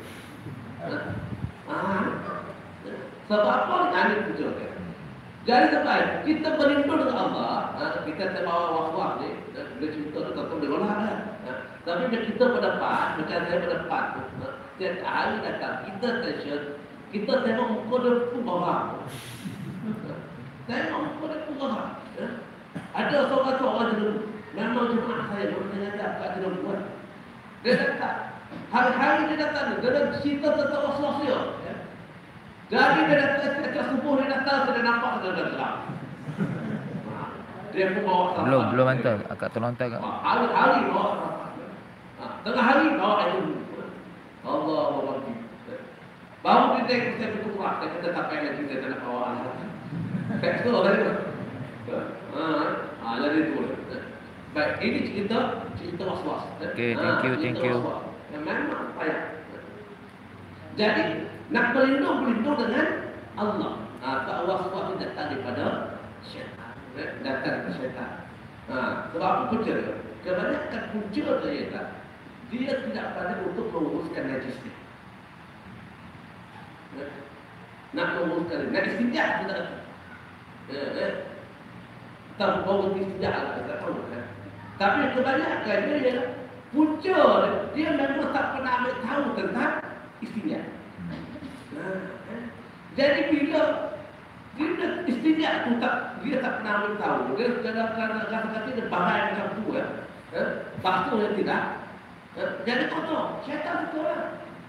Sebab apa ni pujuk dia. Jadi sebaik kita berlindung dengan Allah. Kita terbawa was-was ni. Dia cerita dia tak tahu dia olah kan. Tapi bila kita berdepan, macam saya berdepan tu. Setiap hari datang, kita tension. Kita tengok muka dia pun bawah. Tengok muka dia pun bawah. Ada seorang dulu. Memang jemaah saya dia ada kat dalam buat. Dia datang. Hari-hari dia datang. Dia ada cerita tentang was-was dia. Jadi dia datang ketika subuh dia datang, dia nampak dia dah gelap. Dia pun bawa sahabat. Belum hantar. Akak tolong hantar kak. Hari-hari bawa sahabat. Tengah hari bawa itu. Allah Allah. Baru dia tengok saya bertukar. Saya kata tak payah lagi saya nak bawa alat. Petrol lah itu. Jadi itu. Baik, ini cerita was-was. Okay, thank you. Memang payah. Jadi nak berlindung dengan Allah. Tak was-was itu datang daripada syaitan. Datang daripada syaitan. Sebab punca dia. Kebanyakan punca dia dia tidak pandai untuk menguruskan najis dia. Nak menguruskan, nak istinja tidak. Tak bau istinja tak tahu kan. Tapi kebanyakan dia punca dia memang tak pernah ambil tahu tentang istinja. Jadi bila dia istinja tu dia tak pernah ambil tahu. Dia kata-kata dia bahaya macam tu kan. Basuh dia tidak. Jadi kotor. Syaitan betul lah.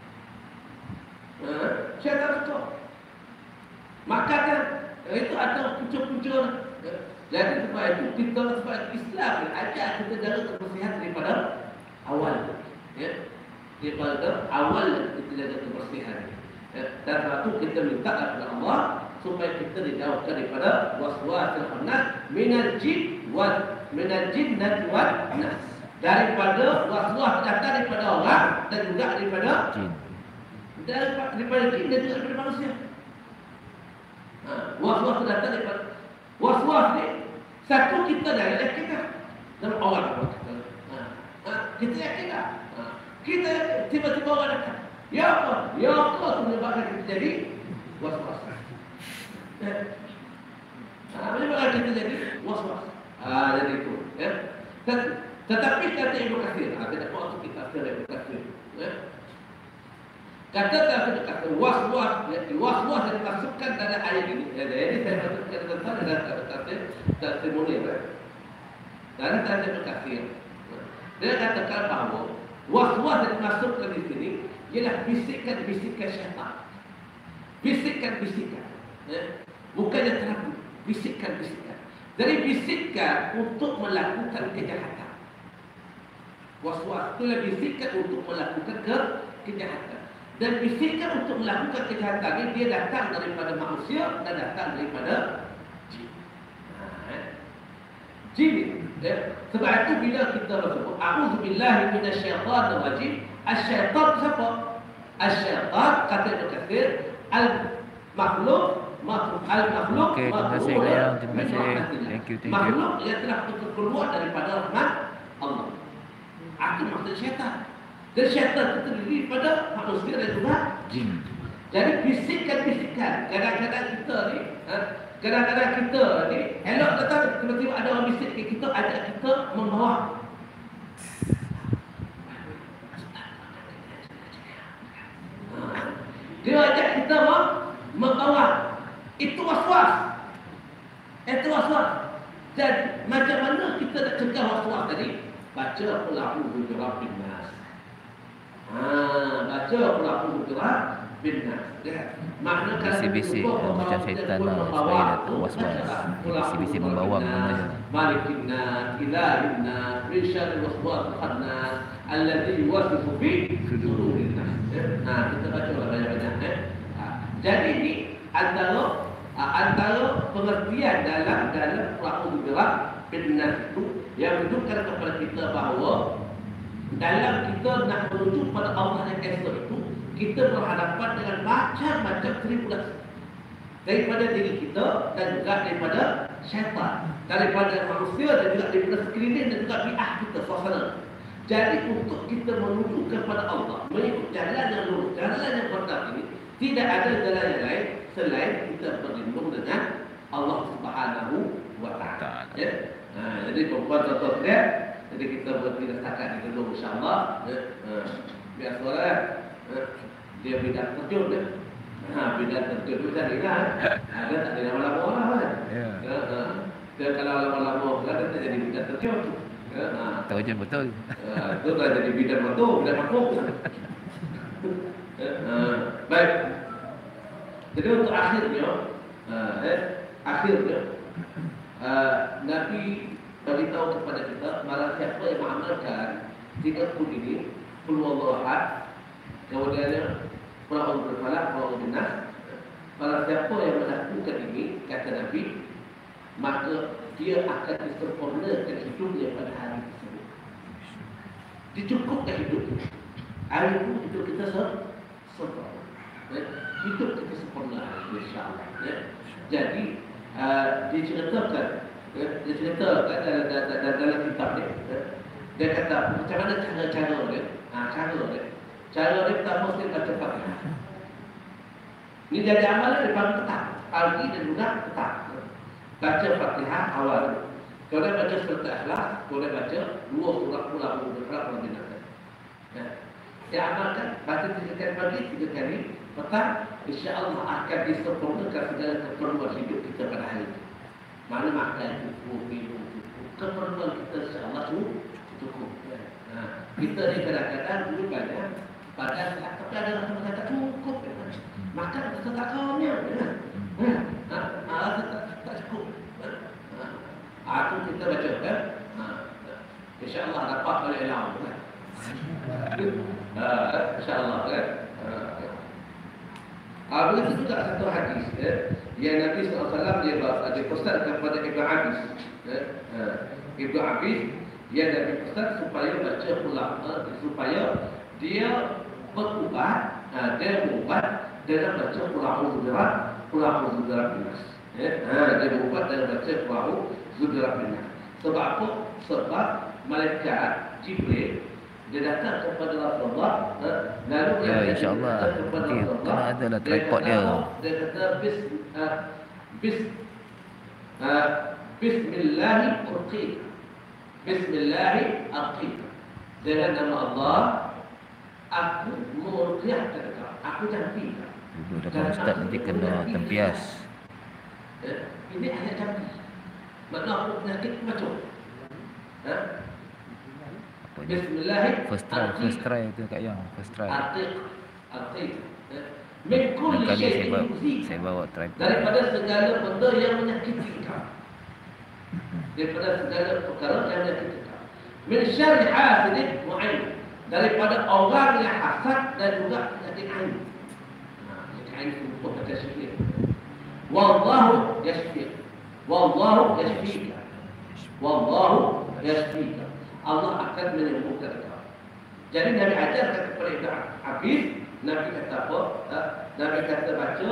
Syaitan betul. Makanya itu ada punca-punca. Jadi sebab itu kita sebab Islam ajar kita jaga kebersihan daripada awal. Daripada awal kita jaga kebersihan. Dan waktu kita minta kepada Allah supaya kita dijauhkan daripada waswasil khannas minal jin dan nas. Daripada waswas datang daripada orang dan juga daripada jin. Daripada jin dan juga daripada manusia. Was-was datang daripada was-was ni satu kita dah yakin dah dalam orang kita yakin dah kita tiba-tiba orang datang ya apa menyebabkan kita jadi was-was menyebabkan kita jadi was-was jadi itu ya. Tetapi kata Ibnu Katsir tidak waktu kita kata Ibnu Katsir kata was-was yang dimasukkan dalam ayat ini. Jadi saya masukkan tentang dalam testimoni dalam Ibnu Katsir. Dia katakan bahawa was-was yang dimasukkan di sini ialah bisikan-bisikan syaitan. Bisikan-bisikan. Bukannya terapi, bisikan-bisikan. Jadi bisikan untuk melakukan kejahatan. Was-was itu bisikan untuk melakukan kejahatan. Dan bisikan untuk melakukan kejahatan ini dia datang daripada manusia dan datang daripada jin. Jin. Sebab itu bila kita bersebut a'udzubillahi minasyaitanir rajim, asyaitan siapa? Asyaitan kata Ibnu Katsir al-makhluk. Okey, terima kasih Kuliah, terima kasih. Thank you. Makhluk yang telah keluar daripada rahmat Allah. Itu maksud syaitan. Dan syaitan itu terdiri pada manusia dan juga jin. Jadi bisikan-bisikan. Kadang-kadang kita ni elok datang tiba-tiba ada orang bisik kita, ajak kita membawa. Dia ajak kita membawa. Itu was-was. Jadi macam mana kita nak cegah was-was tadi? Baca Qul IPGKRM. Baca Qul IPGKRM. Makna bisi-bisi macam syaitan lah supaya tak was-was. Bisi-bisi membawa benda. Malikinna ilahinna min syarril waswasil khannas alladzi yuwaswisu fi sudurin nas. Kita baca banyak-banyak. Jadi ini antara pengertian dalam Qul IPGKRM itu yang menunjukkan kepada kita bahawa dalam kita nak menuju pada Allah yang Esa itu, kita berhadapan dengan macam-macam tribulasi daripada diri kita dan juga daripada syaitan, daripada manusia dan juga daripada sekeliling dan juga bi'ah kita, suasana. Jadi untuk kita menuju kepada Allah, mengikut jalan yang lurus, jalan yang benar ini, tidak ada jalan yang lain selain kita berlindung dengan Allah Subhanahu wa Ta'ala. Ya. Jadi perempuan-perempuan sekalian, jadi kita berhenti setakat di dulu insya-Allah. Biar suara dia bidang terjun dia. Bidang terjun tu dah dengar. Ada tak ada lama-lama orang kan? Ya. Dia kalau lama-lama dia tak jadi bidang terjun tu. Tahu je betul. Itu dah jadi bidan makhluk. Baik. Jadi untuk akhirnya, Nabi beritahu kepada kita, barang siapa yang mengamalkan 3 kul ini, Qul huwallahu ahad, kemudian Qul a'udzu birabbil falaq, Qul a'udzu binnas. Barang siapa yang melakukan ini, kata Nabi, maka dia akan disempurnakan hidupnya pada hari tersebut. Dicukupkan hidupnya. Hari itu hidup kita sempurna. Hidup kita sempurna, insya-Allah. Jadi diceritakan dalam kitab ni. Dia kata macam mana cara dia? Cara dia pertama mesti baca Fatihah. Ini jadi amalan daripada petang, pagi dan juga petang. Baca Fatihah awal. Kemudian baca surat Ikhlas, kemudian baca 2 surah Qul a'udzu birabbil falaq wa bin nas. Dia amalkan baca 3 kali pagi, 3 kali petang, insya-Allah akan disempurnakan segala keperluan hidup kita pada hari itu. Mana makan cukup, minum cukup, keperluan kita insya-Allah cukup. Kita ni kadang-kadang dulu banyak pada tapi ada orang kata cukup. Makan kita tak tahunya. Tak cukup. Itu kita baca kan. InsyaAllah dapat oleh ilmu kan. InsyaAllah kan. Begitu juga satu hadis yang Nabi SAW dia pesan kepada Ibnu Abis. Ibnu Abis yang Nabi pesan supaya baca ulang, supaya dia berubah dalam baca Qul a'udzu birabbil nas. Dia berubah dalam baca Qul a'udzu birabbil nas. Sebab apa? Sebab malaikat Jibril dia datang kepada Rasulullah, lalu dia insya-Allah kena adalah tripod dia. Dia kata Bismillahirrahmanirrahim. Bismillahirrahmanirrahim. Dengan nama Allah aku meruqyahkan kau. Aku cantik. Duduk depan ustaz nanti kena tempias. Ini ayat cantik. Makna aku penyakit macam. Bismillah. First try tu kat yang first try. Artiq. Min kulli syai'in saya bawa tripod. Daripada segala benda yang menyakiti kau. Daripada segala perkara yang menyakiti kau. Min syarri hasidin wa 'ain. Daripada orang yang hasad dan juga penyakit ain. Penyakit ain itu bukan baca syifir. Wallahu yashfik. Wallahu yashfika. Wallahu yashfika. Allah akan menyembuhkan kau. Jadi Nabi ajarkan kepada Ibnu Abis, Nabi kata apa? Nabi kata baca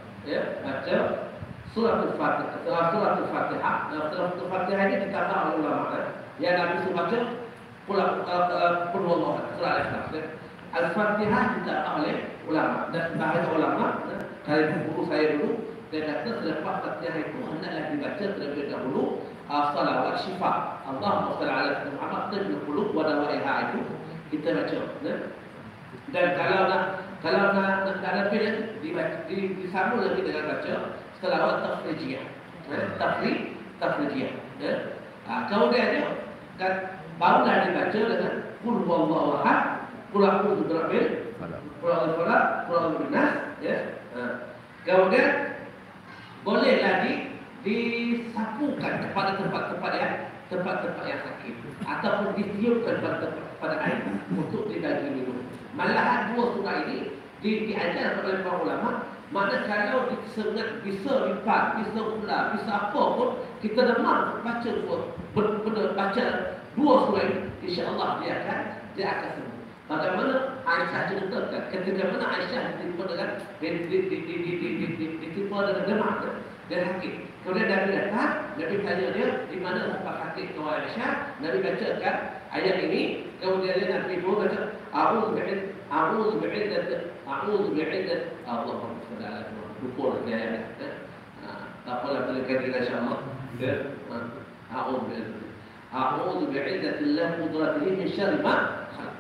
surah Al-Fatihah. Surah Al-Fatihah ini ditambah oleh ulama. Yang Nabi suruh baca Qul huwallahu ahad, surah Al-Ikhlas. Al-Fatihah ditambah oleh ulama. Dan bahasa ulama, dari guru saya dulu, dia kata selepas Fatihah itu hendaklah dibaca terlebih dahulu salawat syifa. Allahumma shalli ala sayyidina Muhammad tibul qulub wa dawaiha itu kita baca. Dan kalau nak lebih disambung lagi dengan baca salawat tafrijiyah. Tafrijiyah. Kemudian dia kan barulah dibaca dengan Qul huwallahu ahad, Qul a'udzu birabbil falaq, Qul a'udzu binnas. Kemudian boleh lagi disapukan kepada tempat-tempat yang sakit ataupun ditiupkan pada air untuk dibagi minum. Malahan 2 surah ini diajar oleh para ulama, mana kalau disengat bisa lipat, bisa ular, bisa apa pun kita demam baca 2 surah ini, insya-Allah dia akan sembuh. Bagaimana Aisyah ceritakan ketika mana Aisyah ditimpa dengan demam dan sakit. Kemudian Nabi datang, Nabi tanya dia di mana tempat sakit kau Aisyah. Nabi bacakan ayat ini. Kemudian dia Nabi pun baca a'udzu bi'iddat Allahumma shalli ala Muhammad. Lupa dia ayat. Tak apalah boleh kaji insya-Allah. A'udzu bi'iddatillahi qudratihi min syarri ma khalaq.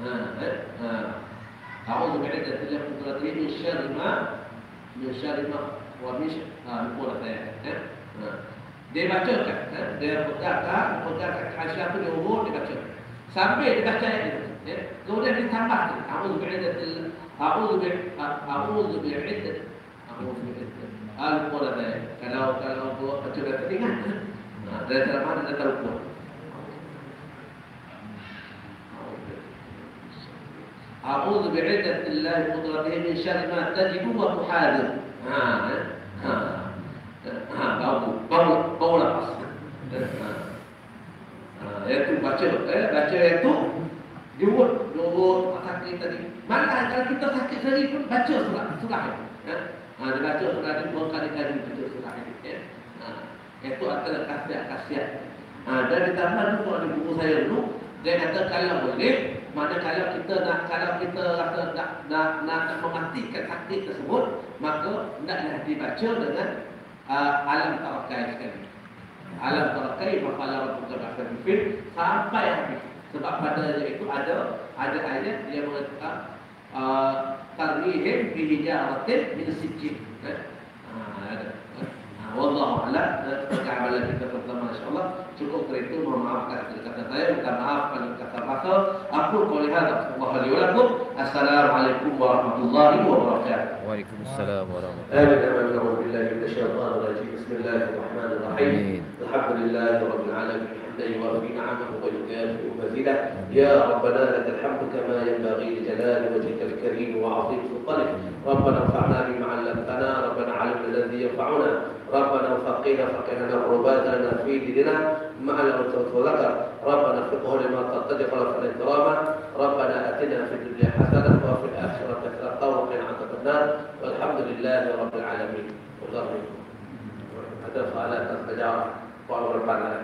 A'udzu bi'iddatillahi qudratihi min syarri ma wa min lupa saya. Dia bacakan, dia pegangkan Aisyah tu dia urut, dia baca. Sampai dia baca ayat itu, kemudian ditambah tu, a'udzu bi'iddatil Al-Quran. Kalau baca dah teringat, dari cara mana dia tahu pun. A'udzu bi'iddatillahi qudratihi min syarri ma tajidu wa tuhadir. Bau lepas. Itu baca itu diurut sakit tadi. Malah kalau kita sakit sendiri pun baca surah dia baca surah ini berkali-kali baca surah ini. Itu antara khasiat. Dan ditambah dulu ada buku saya dulu, dia kata kalau boleh, mana kalau kita rasa nak mematikan sakit tersebut, maka hendaklah dibaca dengan alam tarakai sekali. Alam tarakai maqala rabbuka ba'da sampai habis. Sebab pada itu ada ayat yang mengatakan tarihim bi hijaratin min sijjin. Wallahu a'lam. Sebagai amalan kita pertama insyaallah cukup dari itu. Mohon maaf kata saya, minta maaf kalau kata bahasa. Aku qouli hadza wallahu li wa lakum. Assalamualaikum warahmatullahi wabarakatuh. Waalaikumsalam warahmatullahi wabarakatuh. Billahi minasyaitonir rajim. Bismillahirrahmanirrahim. Alhamdulillahirabbil alamin. وفي نعمه ويكافئ مزيده يا ربنا لك الحمد كما ينبغي لجلال وجهك الكريم وعظيم سلطانك ربنا انفعنا بما علمتنا ربنا علمنا الذي ينفعنا ربنا فقنا فكهنا عرباتنا في ديننا مع الأنثى والذكر ربنا فقه لما تقتضي خلق الكرام ربنا اتنا في الدنيا حسنه وفي الاخره حسنه وقنا عذاب النار والحمد لله رب العالمين. هذا سؤالات استجابه وامر البنات.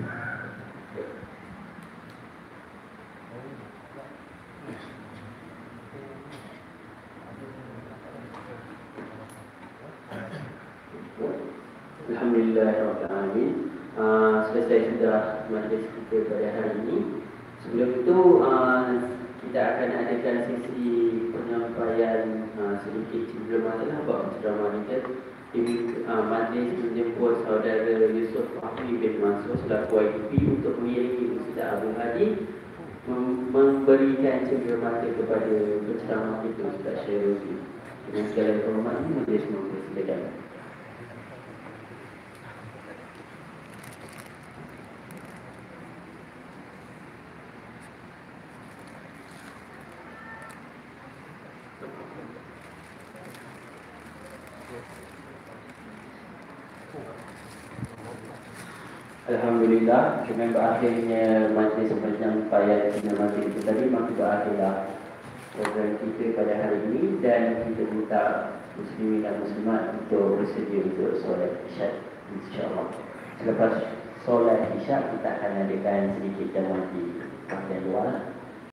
Alhamdulillahirrahmanirrahim. Selesai sudah majlis kita pada hari ini. Sebelum itu kita akan adakan sesi penyampaian sedikit sebelum masalah bab ceramah kita. Majlis menjemput saudara Yusuf Fahmi bin Mansur selaku YTP untuk mengiringi Ustaz Abu Hadi memberikan cenderamata kepada penceramah kita Ustaz Syairuddin. Dengan segala hormat majlis mempersilakan. Alhamdulillah, dengan berakhirnya majlis penyampaian cenderamata itu tadi, maka berakhirlah program kita pada hari ini dan kita minta muslimin dan muslimat untuk bersedia untuk solat isyak insya-Allah. Selepas solat isyak kita akan adakan sedikit jamuan di bahagian luar.